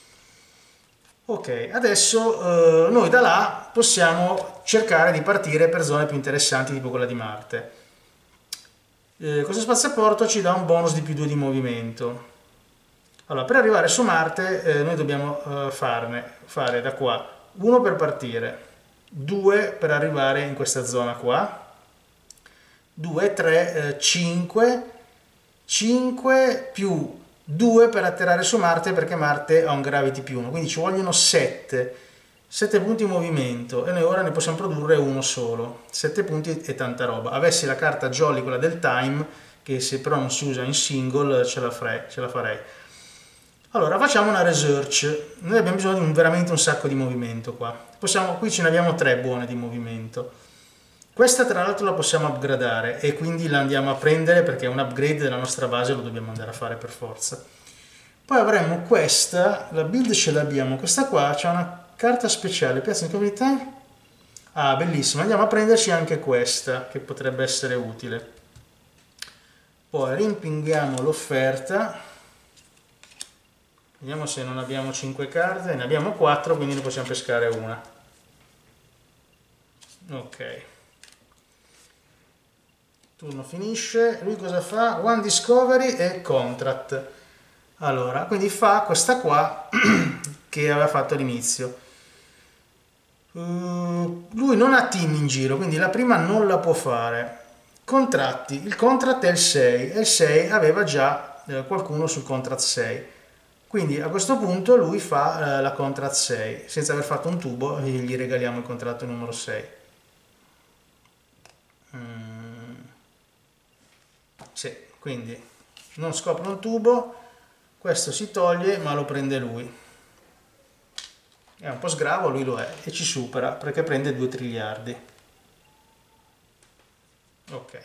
Ok, adesso noi da là possiamo cercare di partire per zone più interessanti, tipo quella di Marte. Questo spazioporto ci dà un bonus di +2 di movimento. Allora, per arrivare su Marte noi dobbiamo fare da qua 1 per partire, 2 per arrivare in questa zona qua, 2, 3, 5, 5 più 2 per atterrare su Marte, perché Marte ha un gravity +1, quindi ci vogliono 7 punti di movimento e noi ora ne possiamo produrre uno solo. 7 punti e tanta roba. Avessi la carta Jolly, quella del time, che se però non si usa in single ce la farei. Allora, facciamo una research. Noi abbiamo bisogno di veramente un sacco di movimento qua. Qui ce ne abbiamo 3 buone di movimento. Questa tra l'altro la possiamo upgradare e quindi la andiamo a prendere perché è un upgrade della nostra base, lo dobbiamo andare a fare per forza. Poi avremo questa, la build ce l'abbiamo, questa qua c'è una carta speciale, piazza in qualità. Ah, bellissima, andiamo a prenderci anche questa, che potrebbe essere utile. Poi rimpinghiamo l'offerta. Vediamo se non abbiamo 5 carte, ne abbiamo 4, quindi ne possiamo pescare una. Ok. Turno finisce, lui cosa fa? One Discovery e Contract. Allora, quindi fa questa qua che aveva fatto all'inizio. Lui non ha team in giro, quindi la prima non la può fare. Contratti, il contract è il 6 e il 6 aveva già qualcuno sul contract 6. Quindi a questo punto lui fa la contract 6, senza aver fatto un tubo gli regaliamo il contratto numero 6. Sì, quindi non scopre un tubo, questo si toglie ma lo prende lui. È un po' sgravo, lui lo è e ci supera perché prende 2 triliardi. Ok.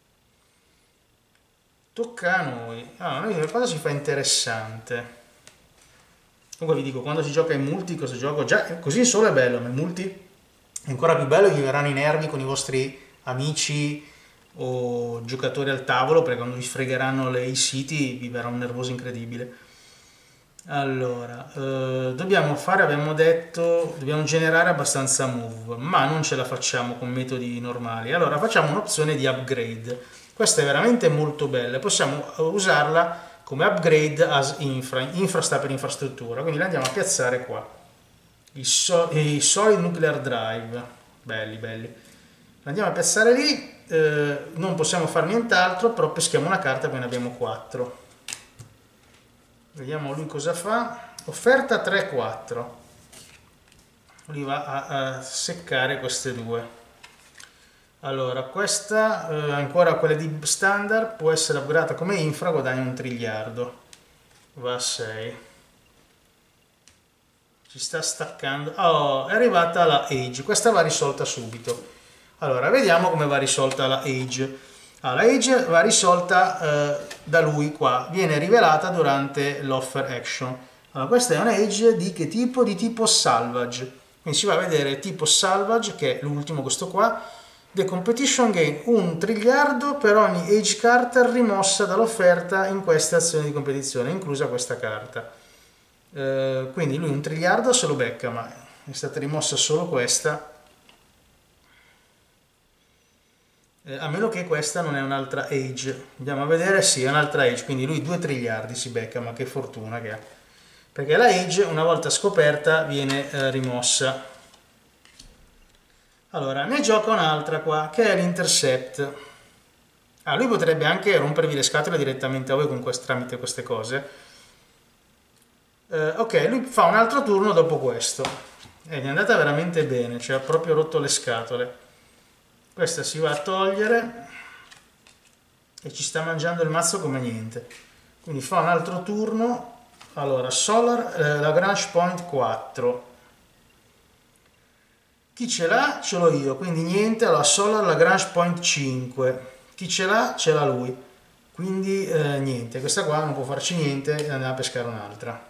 Tocca a noi. Ah, noi cosa si fa interessante? Comunque vi dico, quando si gioca in multi, questo gioco già così solo è bello, ma in multi è ancora più bello, vi verranno i nervi con i vostri amici o giocatori al tavolo, perché quando vi sfregheranno i siti vi verrà un nervoso incredibile. Allora, abbiamo detto, dobbiamo generare abbastanza move, ma non ce la facciamo con metodi normali. Allora facciamo un'opzione di upgrade. Questa è veramente molto bella, possiamo usarla come upgrade as infra sta per infrastruttura, quindi la andiamo a piazzare qua. I solid nuclear drive, belli, belli. Andiamo a piazzare lì, non possiamo fare nient'altro, però peschiamo una carta, poi ne abbiamo 4. Vediamo lui cosa fa. Offerta 3-4. Lui va a seccare queste due. Allora, questa, ancora quella di standard, può essere upgradata come infra, guadagna 1 triliardo. Va a 6. Ci sta staccando. Oh, è arrivata la age. Questa va risolta subito. Allora, vediamo come va risolta la age. La age va risolta da lui qua. Viene rivelata durante l'offer action. Allora, questa è un'age di che tipo? Di tipo salvage. Quindi si va a vedere tipo salvage, che è l'ultimo, questo qua. The competition gain 1 triliardo per ogni age card rimossa dall'offerta in queste azioni di competizione, inclusa questa carta. Quindi lui 1 triliardo se lo becca, ma è stata rimossa solo questa. A meno che questa non è un'altra age. Andiamo a vedere, sì, è un'altra age, quindi lui 2 triliardi si becca, ma che fortuna che ha. Perché la age, una volta scoperta, viene rimossa. Allora, ne gioca un'altra qua, che è l'intercept. Lui potrebbe anche rompervi le scatole direttamente a voi con tramite queste cose. Ok, lui fa un altro turno dopo questo. Gli è andata veramente bene, cioè ha proprio rotto le scatole. Questa si va a togliere e ci sta mangiando il mazzo come niente. Quindi fa un altro turno. Allora, Solar Lagrange Point 4. Chi ce l'ha? Ce l'ho io, quindi niente. Allora, Solar Lagrange Point 5. Chi ce l'ha? Ce l'ha lui. Quindi niente. Questa qua non può farci niente e andiamo a pescare un'altra.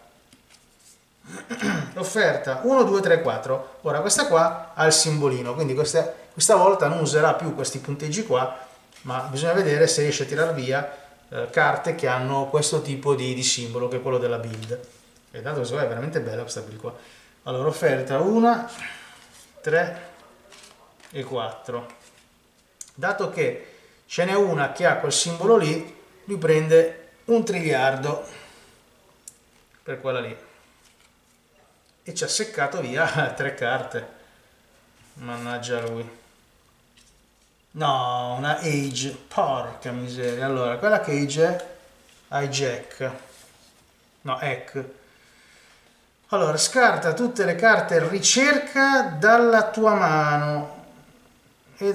Offerta 1, 2, 3, 4. Ora questa qua ha il simbolino, quindi questa volta non userà più questi punteggi qua, ma bisogna vedere se riesce a tirar via carte che hanno questo tipo di simbolo, che è quello della build. E dato che è veramente bella questa build qua. Allora, offerta 1, 3 e 4. Dato che ce n'è una che ha quel simbolo lì, lui prende 1 triliardo per quella lì. E ci ha seccato via 3 carte. Mannaggia lui. No, una age. Porca miseria. Allora, quella che age è hijack. No, hack. Allora, scarta tutte le carte ricerca dalla tua mano e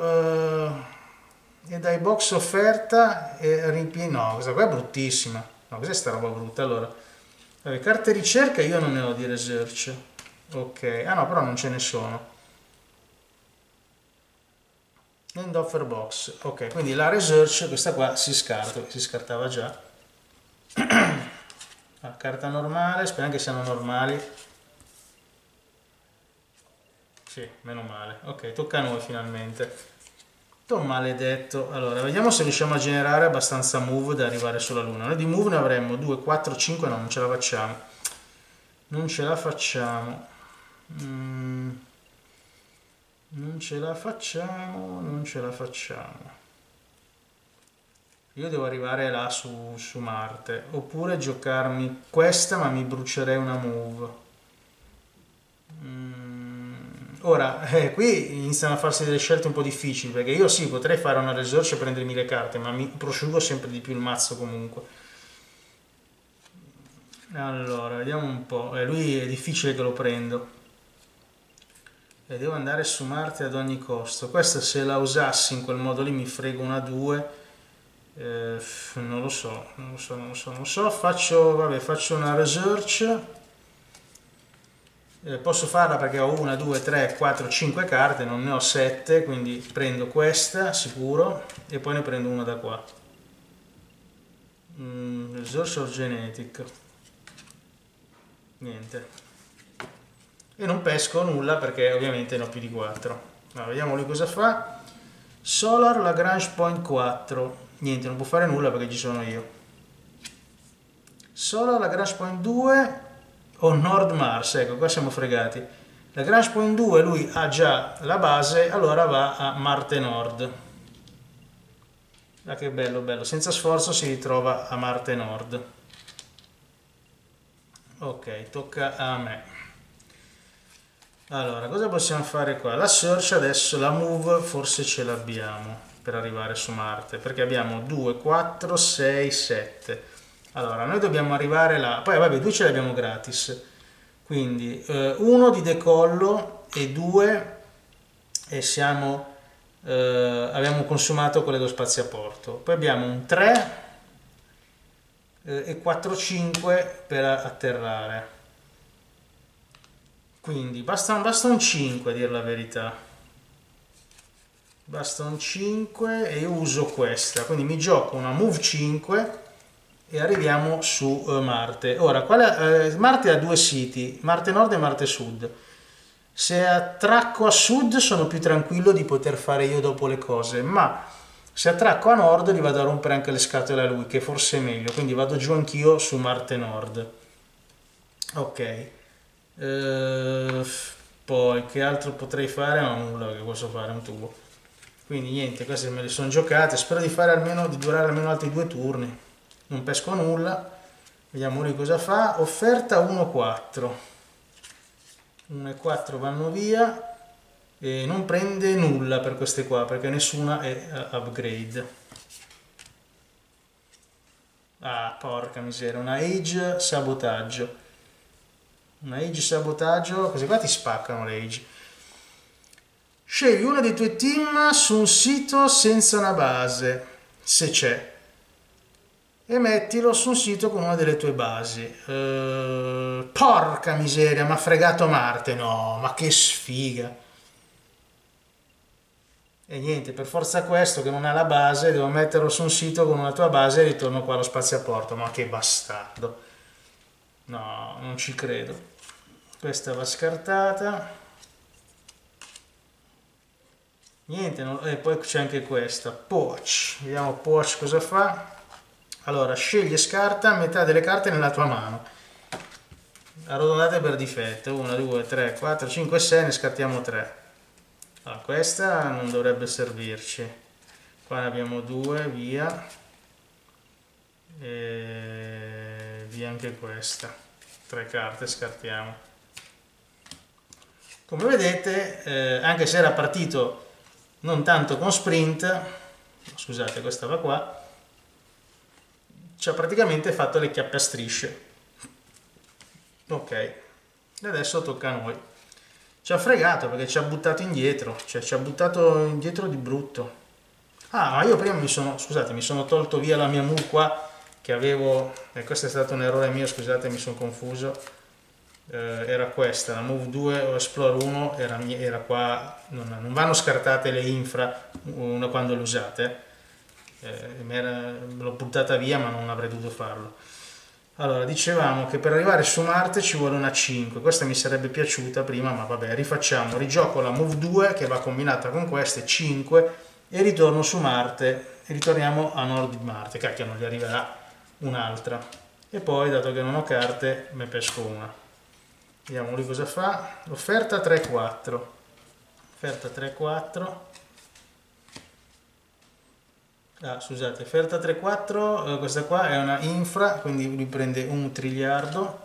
dai box offerta e ripieni. No, questa qua è bruttissima. No, cos'è sta roba brutta? Allora, le carte ricerca io non ne ho di research. Ok, no, però non ce ne sono. End offer box. Ok, quindi la research, questa qua si scarta, si scartava già. La carta normale, speriamo che siano normali. Sì, meno male. Ok, tocca a noi finalmente. Maledetto. Allora, vediamo se riusciamo a generare abbastanza move da arrivare sulla luna. Noi di move ne avremmo 2, 4, 5, no, non ce la facciamo. Non ce la facciamo. Non ce la facciamo, non ce la facciamo. Io devo arrivare là su Marte. Oppure giocarmi questa, ma mi brucerei una move. Ora, qui iniziano a farsi delle scelte un po' difficili, perché io sì, potrei fare una research e prendermi le carte, ma mi prosciugo sempre di più il mazzo comunque. Allora, vediamo un po'. Lui è difficile che lo prendo. E devo andare su Marte ad ogni costo. Questa se la usassi in quel modo lì mi frego una 2. Non lo so, non lo so. Faccio una research. Posso farla perché ho 1, 2, 3, 4, 5 carte, non ne ho 7, quindi prendo questa sicuro e poi ne prendo una da qua. Resource of Genetic. Niente. E non pesco nulla perché ovviamente ne ho più di 4. Allora, vediamo lui cosa fa. Solar Lagrange Point 4. Niente, non può fare nulla perché ci sono io. Solar Lagrange Point 2 o Nord Mars, ecco qua siamo fregati. Lagrange Point 2 lui ha già la base, allora va a Marte Nord. Ah, che bello, bello, senza sforzo si ritrova a Marte Nord. Ok, tocca a me. Allora, cosa possiamo fare qua? La search adesso, la move forse ce l'abbiamo per arrivare su Marte, perché abbiamo 2, 4, 6, 7. Allora, noi dobbiamo arrivare là, poi vabbè, 2 ce li abbiamo gratis, quindi 1 di decollo e 2 e siamo, abbiamo consumato quello dello spaziaporto. Poi abbiamo un 3 e 4, 5 per atterrare. Quindi basta un 5 a dire la verità. Basta un 5 e io uso questa. Quindi mi gioco una move 5 e arriviamo su Marte. Ora, Marte ha due siti, Marte Nord e Marte Sud. Se attracco a Sud sono più tranquillo di poter fare io dopo le cose, ma se attracco a Nord gli vado a rompere anche le scatole a lui, che forse è meglio. Quindi vado giù anch'io su Marte Nord. Ok. Poi che altro potrei fare? No, nulla che posso fare, un tubo. Quindi niente, queste me le sono giocate. Spero di durare almeno altri 2 turni. Non pesco nulla. Vediamo lui cosa fa. Offerta 1-4. 1 e 4 vanno via. E non prende nulla per queste qua, perché nessuna è upgrade. Ah, porca miseria, una age sabotaggio. Una age sabotaggio, queste qua ti spaccano le age. Scegli uno dei tuoi team su un sito senza una base, se c'è, e mettilo su un sito con una delle tue basi. Porca miseria, mi ha fregato Marte, no, ma che sfiga. E niente, per forza questo che non ha la base, devo metterlo su un sito con una tua base e ritorno qua allo spaziaporto, ma che bastardo. No, non ci credo. Questa va scartata. Niente, e poi c'è anche questa. Poach. Vediamo Poach cosa fa. Allora, scegli e scarta metà delle carte nella tua mano. Arrotondate per difetto. 1, 2, 3, 4, 5, 6, ne scartiamo 3. Allora, questa non dovrebbe servirci. Qua ne abbiamo 2, via. E via anche questa. 3 carte, scartiamo. Come vedete, anche se era partito non tanto con sprint, scusate, questa va qua, ci ha praticamente fatto le chiappe a strisce. Ok, e adesso tocca a noi. Ci ha fregato perché ci ha buttato indietro, cioè ci ha buttato indietro di brutto. Ah, ma io prima mi sono tolto via la mia move qua, che avevo, e questo è stato un errore mio, scusate, mi sono confuso. Era questa, la Move 2 o Explore 1 era qua, non vanno scartate le infra quando le usate, l'ho buttata via ma non avrei dovuto farlo. Allora, dicevamo che per arrivare su Marte ci vuole una 5, questa mi sarebbe piaciuta prima, ma vabbè, rifacciamo, rigioco la Move 2 che va combinata con queste 5 e ritorno su Marte e ritorniamo a nord di Marte, cacchio non gli arriverà un'altra. E poi, dato che non ho carte, me pesco una. Vediamo lui cosa fa. Offerta 3-4. Offerta 3-4. Ah, scusate, offerta 3-4, questa qua è una infra, quindi lui prende 1 triliardo.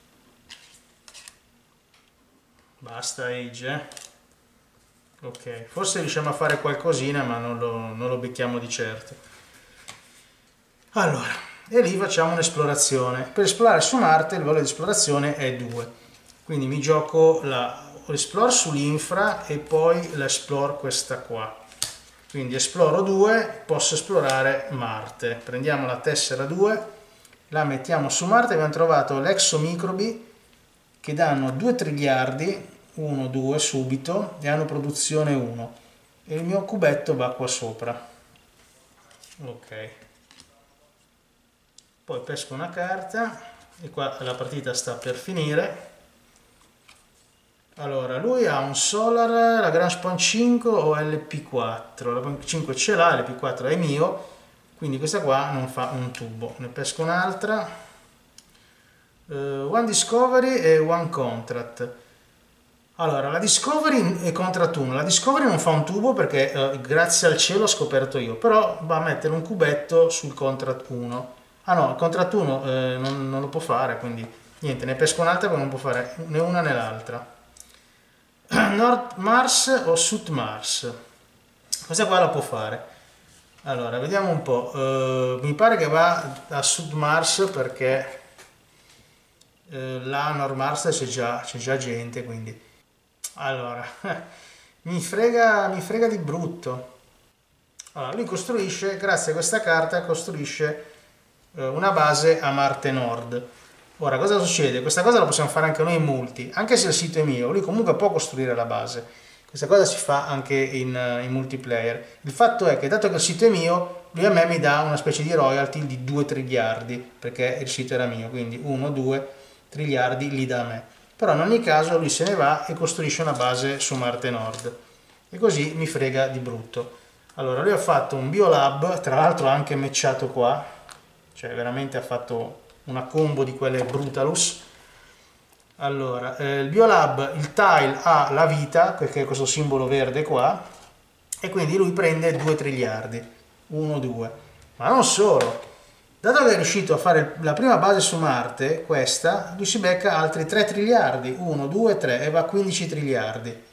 Basta age, Ok, forse riusciamo a fare qualcosina, ma non lo becchiamo di certo. Allora, e lì facciamo un'esplorazione. Per esplorare su Marte il valore di esplorazione è 2. Quindi mi gioco l'Explore sull'infra e poi l'Explore questa qua. Quindi esploro 2, posso esplorare Marte. Prendiamo la tessera 2, la mettiamo su Marte, abbiamo trovato l'exomicrobi che danno 2 triliardi, 1, 2 subito, e hanno produzione 1. E il mio cubetto va qua sopra. Ok. Poi pesco una carta e qua la partita sta per finire. Allora, lui ha un Solar, la Grand Spawn 5 o LP4? La 5 ce l'ha, l'LP4 è mio, quindi questa qua non fa un tubo. Ne pesco un'altra. One Discovery e One Contract. Allora, la Discovery è Contract 1. La Discovery non fa un tubo perché grazie al cielo ho scoperto io, però va a mettere un cubetto sul Contract 1. Ah no, il Contract 1 non lo può fare, quindi niente, ne pesco un'altra perché non può fare né una né l'altra. Nord Mars o Sud Mars? Questa qua la può fare. Allora, vediamo un po'. Mi pare che va a Sud Mars perché là a Nord Mars c'è già gente, quindi. Allora, mi frega di brutto. Allora, lui costruisce, grazie a questa carta, costruisce una base a Marte Nord. Ora, cosa succede? Questa cosa la possiamo fare anche noi in multi, anche se il sito è mio, lui comunque può costruire la base. Questa cosa si fa anche in multiplayer. Il fatto è che, dato che il sito è mio, lui a me mi dà una specie di royalty di 2 triliardi, perché il sito era mio, quindi 1-2 triliardi li dà a me. Però in ogni caso lui se ne va e costruisce una base su Marte Nord. E così mi frega di brutto. Allora, lui ha fatto un biolab, tra l'altro ha anche matchato qua, cioè veramente ha fatto una combo di quelle Brutalus. Allora, il biolab, il tile ha la vita, perché è questo simbolo verde qua, e quindi lui prende 2 triliardi, 1, 2. Ma non solo, dato che è riuscito a fare la prima base su Marte, questa, lui si becca altri 3 triliardi, 1, 2, 3, e va a 15 triliardi.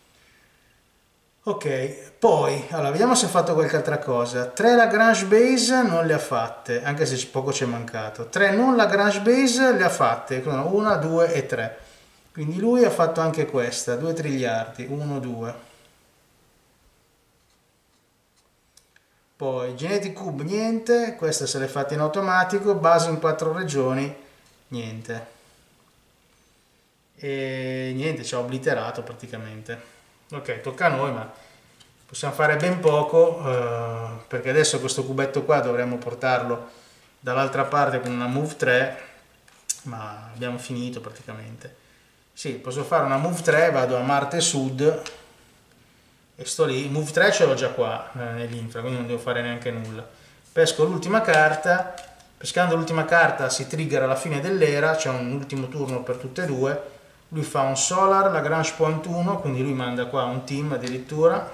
Ok, poi, allora, vediamo se ha fatto qualche altra cosa. 3 Lagrange base non le ha fatte, anche se poco ci è mancato. 3 non Lagrange base le ha fatte, 1, 2 e 3. Quindi lui ha fatto anche questa, 2 triliardi, 1, 2. Poi Genetic Cube niente, questa se l'è fatta in automatico, base in 4 regioni, niente. E niente, ci ha obliterato praticamente. Ok, tocca a noi, ma possiamo fare ben poco perché adesso questo cubetto qua dovremmo portarlo dall'altra parte con una move 3, ma abbiamo finito praticamente. Sì, posso fare una move 3, vado a Marte Sud e sto lì. Move 3 ce l'ho già qua nell'infra, quindi non devo fare neanche nulla. Pesco l'ultima carta, pescando l'ultima carta si trigger alla fine dell'era, c'è un ultimo turno per tutte e due. Lui fa un Solar, Lagrange Point 1, quindi lui manda qua un team addirittura.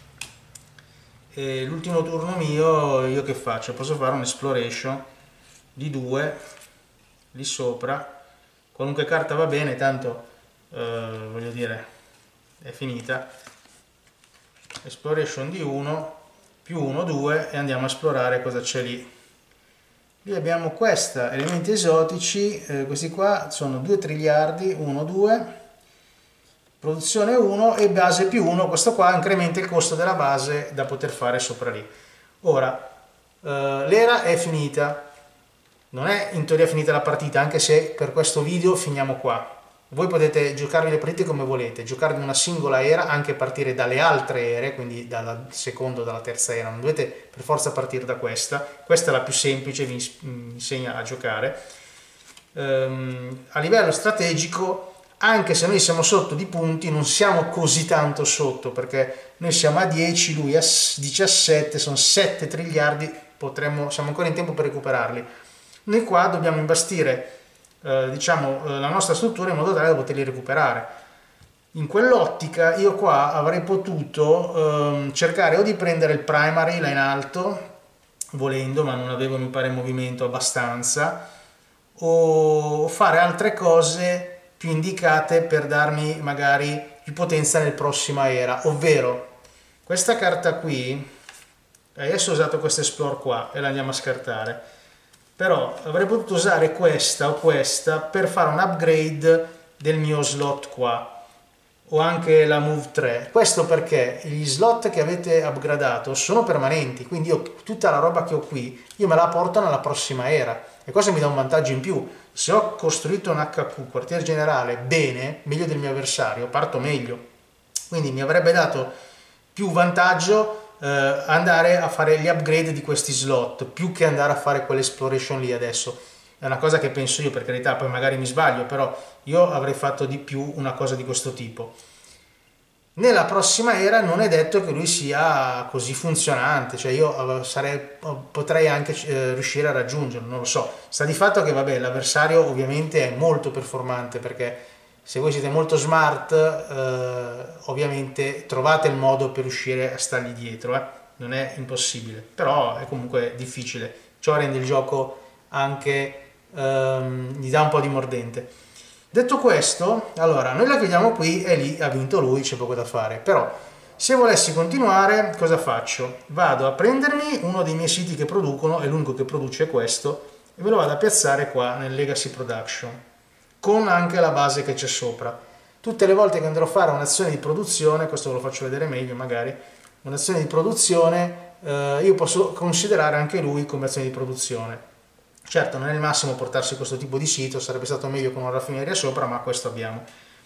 E l'ultimo turno mio, io che faccio? Posso fare un Exploration di 2 lì sopra. Qualunque carta va bene, tanto voglio dire, è finita. Exploration di 1 più 1, 2 e andiamo a esplorare cosa c'è lì. Lì abbiamo questa, elementi esotici, questi qua sono 2 triliardi, 1, 2, produzione 1 e base più 1, questo qua incrementa il costo della base da poter fare sopra lì. Ora, l'era è finita, non è in teoria finita la partita, anche se per questo video finiamo qua. Voi potete giocarvi le partite come volete, giocarvi una singola era, anche partire dalle altre ere, quindi dalla seconda o dalla terza era, non dovete per forza partire da questa. Questa è la più semplice, vi insegna a giocare. A livello strategico, anche se noi siamo sotto di punti, non siamo così tanto sotto, perché noi siamo a 10, lui a 17, sono 7 triliardi, siamo ancora in tempo per recuperarli. Noi qua dobbiamo imbastire diciamo la nostra struttura in modo tale da poterli recuperare. In quell'ottica io qua avrei potuto cercare o di prendere il primary là in alto volendo, ma non avevo mi pare movimento abbastanza, o fare altre cose più indicate per darmi magari più potenza nel prossima era, ovvero questa carta qui. Adesso ho usato questo explore qua e la andiamo a scartare. Però avrei potuto usare questa o questa per fare un upgrade del mio slot qua, o anche la move 3. Questo perché gli slot che avete upgradato sono permanenti, quindi io tutta la roba che ho qui io me la porto nella prossima era, e questo mi dà un vantaggio in più. Se ho costruito un HQ quartier generale bene, meglio del mio avversario, parto meglio, quindi mi avrebbe dato più vantaggio andare a fare gli upgrade di questi slot più che andare a fare quell'exploration lì. Adesso è una cosa che penso io, per carità, poi magari mi sbaglio, però io avrei fatto di più una cosa di questo tipo. Nella prossima era non è detto che lui sia così funzionante, cioè io potrei anche riuscire a raggiungerlo, non lo so. Sta di fatto che vabbè, l'avversario ovviamente è molto performante, perché se voi siete molto smart ovviamente trovate il modo per riuscire a stargli dietro, non è impossibile, però è comunque difficile. Ciò rende il gioco anche, gli dà un po' di mordente. Detto questo, allora noi la chiudiamo qui e lì ha vinto lui, c'è poco da fare. Però se volessi continuare, cosa faccio? Vado a prendermi uno dei miei siti che producono, è l'unico che produce questo, e me lo vado a piazzare qua nel Legacy Production, con anche la base che c'è sopra. Tutte le volte che andrò a fare un'azione di produzione, questo ve lo faccio vedere meglio magari, un'azione di produzione, io posso considerare anche lui come azione di produzione. Certo, non è il massimo portarsi questo tipo di sito, sarebbe stato meglio con una raffineria sopra, ma questo abbiamo.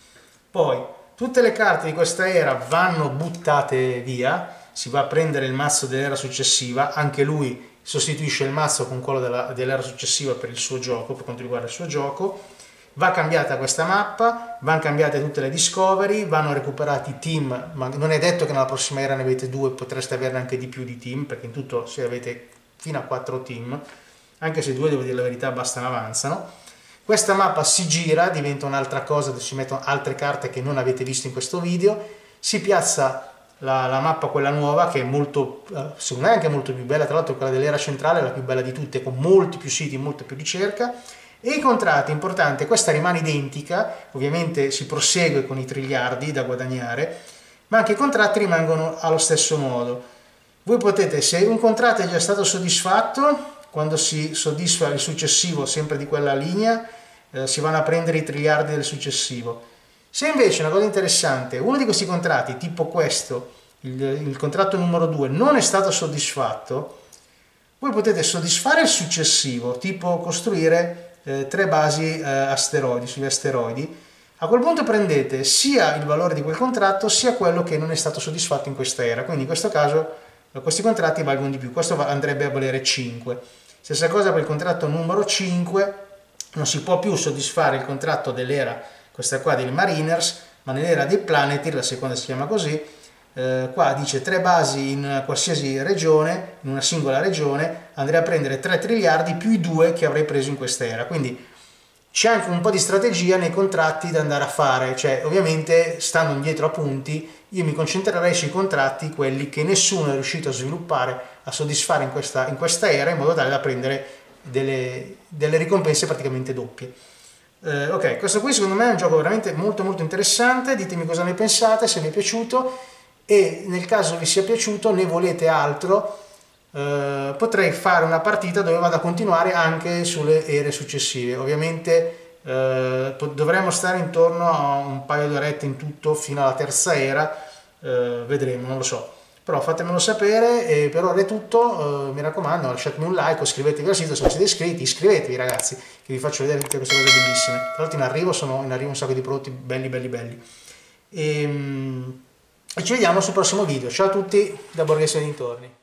Poi, tutte le carte di questa era vanno buttate via, si va a prendere il mazzo dell'era successiva, anche lui sostituisce il mazzo con quello dell'era successiva per il suo gioco, per quanto riguarda il suo gioco. Va cambiata questa mappa, vanno cambiate tutte le discovery, vanno recuperati i team, ma non è detto che nella prossima era ne avete 2, potreste averne anche di più di team, perché in tutto se avete fino a 4 team, anche se 2, devo dire la verità, bastano, avanzano. Questa mappa si gira, diventa un'altra cosa, si mettono altre carte che non avete visto in questo video, si piazza la mappa, quella nuova, che è molto, secondo me anche molto più bella, tra l'altro quella dell'era centrale è la più bella di tutte, con molti più siti, molta più ricerca. E i contratti, importante, questa rimane identica, ovviamente si prosegue con i triliardi da guadagnare, ma anche i contratti rimangono allo stesso modo. Voi potete, se un contratto è già stato soddisfatto, quando si soddisfa il successivo sempre di quella linea, si vanno a prendere i triliardi del successivo. Se invece, una cosa interessante, uno di questi contratti, tipo questo, il contratto numero 2, non è stato soddisfatto, voi potete soddisfare il successivo, tipo costruire 3 basi asteroidi, sugli asteroidi. A quel punto prendete sia il valore di quel contratto sia quello che non è stato soddisfatto in questa era, quindi in questo caso questi contratti valgono di più, questo andrebbe a valere 5. Stessa cosa per il contratto numero 5, non si può più soddisfare il contratto dell'era, questa qua dei Mariners, ma nell'era dei Planeteer, la seconda si chiama così, qua dice 3 basi in qualsiasi regione, in una singola regione, andrei a prendere 3 triliardi più i 2 che avrei preso in questa era, quindi c'è anche un po' di strategia nei contratti da andare a fare, cioè ovviamente stando indietro a punti, io mi concentrerei sui contratti, quelli che nessuno è riuscito a sviluppare, a soddisfare in questa era, in modo tale da prendere delle ricompense praticamente doppie. Ok, questo qui secondo me è un gioco veramente molto molto interessante, ditemi cosa ne pensate, se vi è piaciuto, e nel caso vi sia piaciuto, ne volete altro, potrei fare una partita dove vado a continuare anche sulle ere successive. Ovviamente dovremmo stare intorno a un paio di orette in tutto fino alla terza era, vedremo, non lo so, però fatemelo sapere. E per ora è tutto, mi raccomando, lasciatemi un like o iscrivetevi al sito se non siete iscritti, iscrivetevi ragazzi, che vi faccio vedere tutte queste cose bellissime. Tra l'altro sono in arrivo un sacco di prodotti belli belli belli, e ci vediamo sul prossimo video. Ciao a tutti da Borghese e dintorni.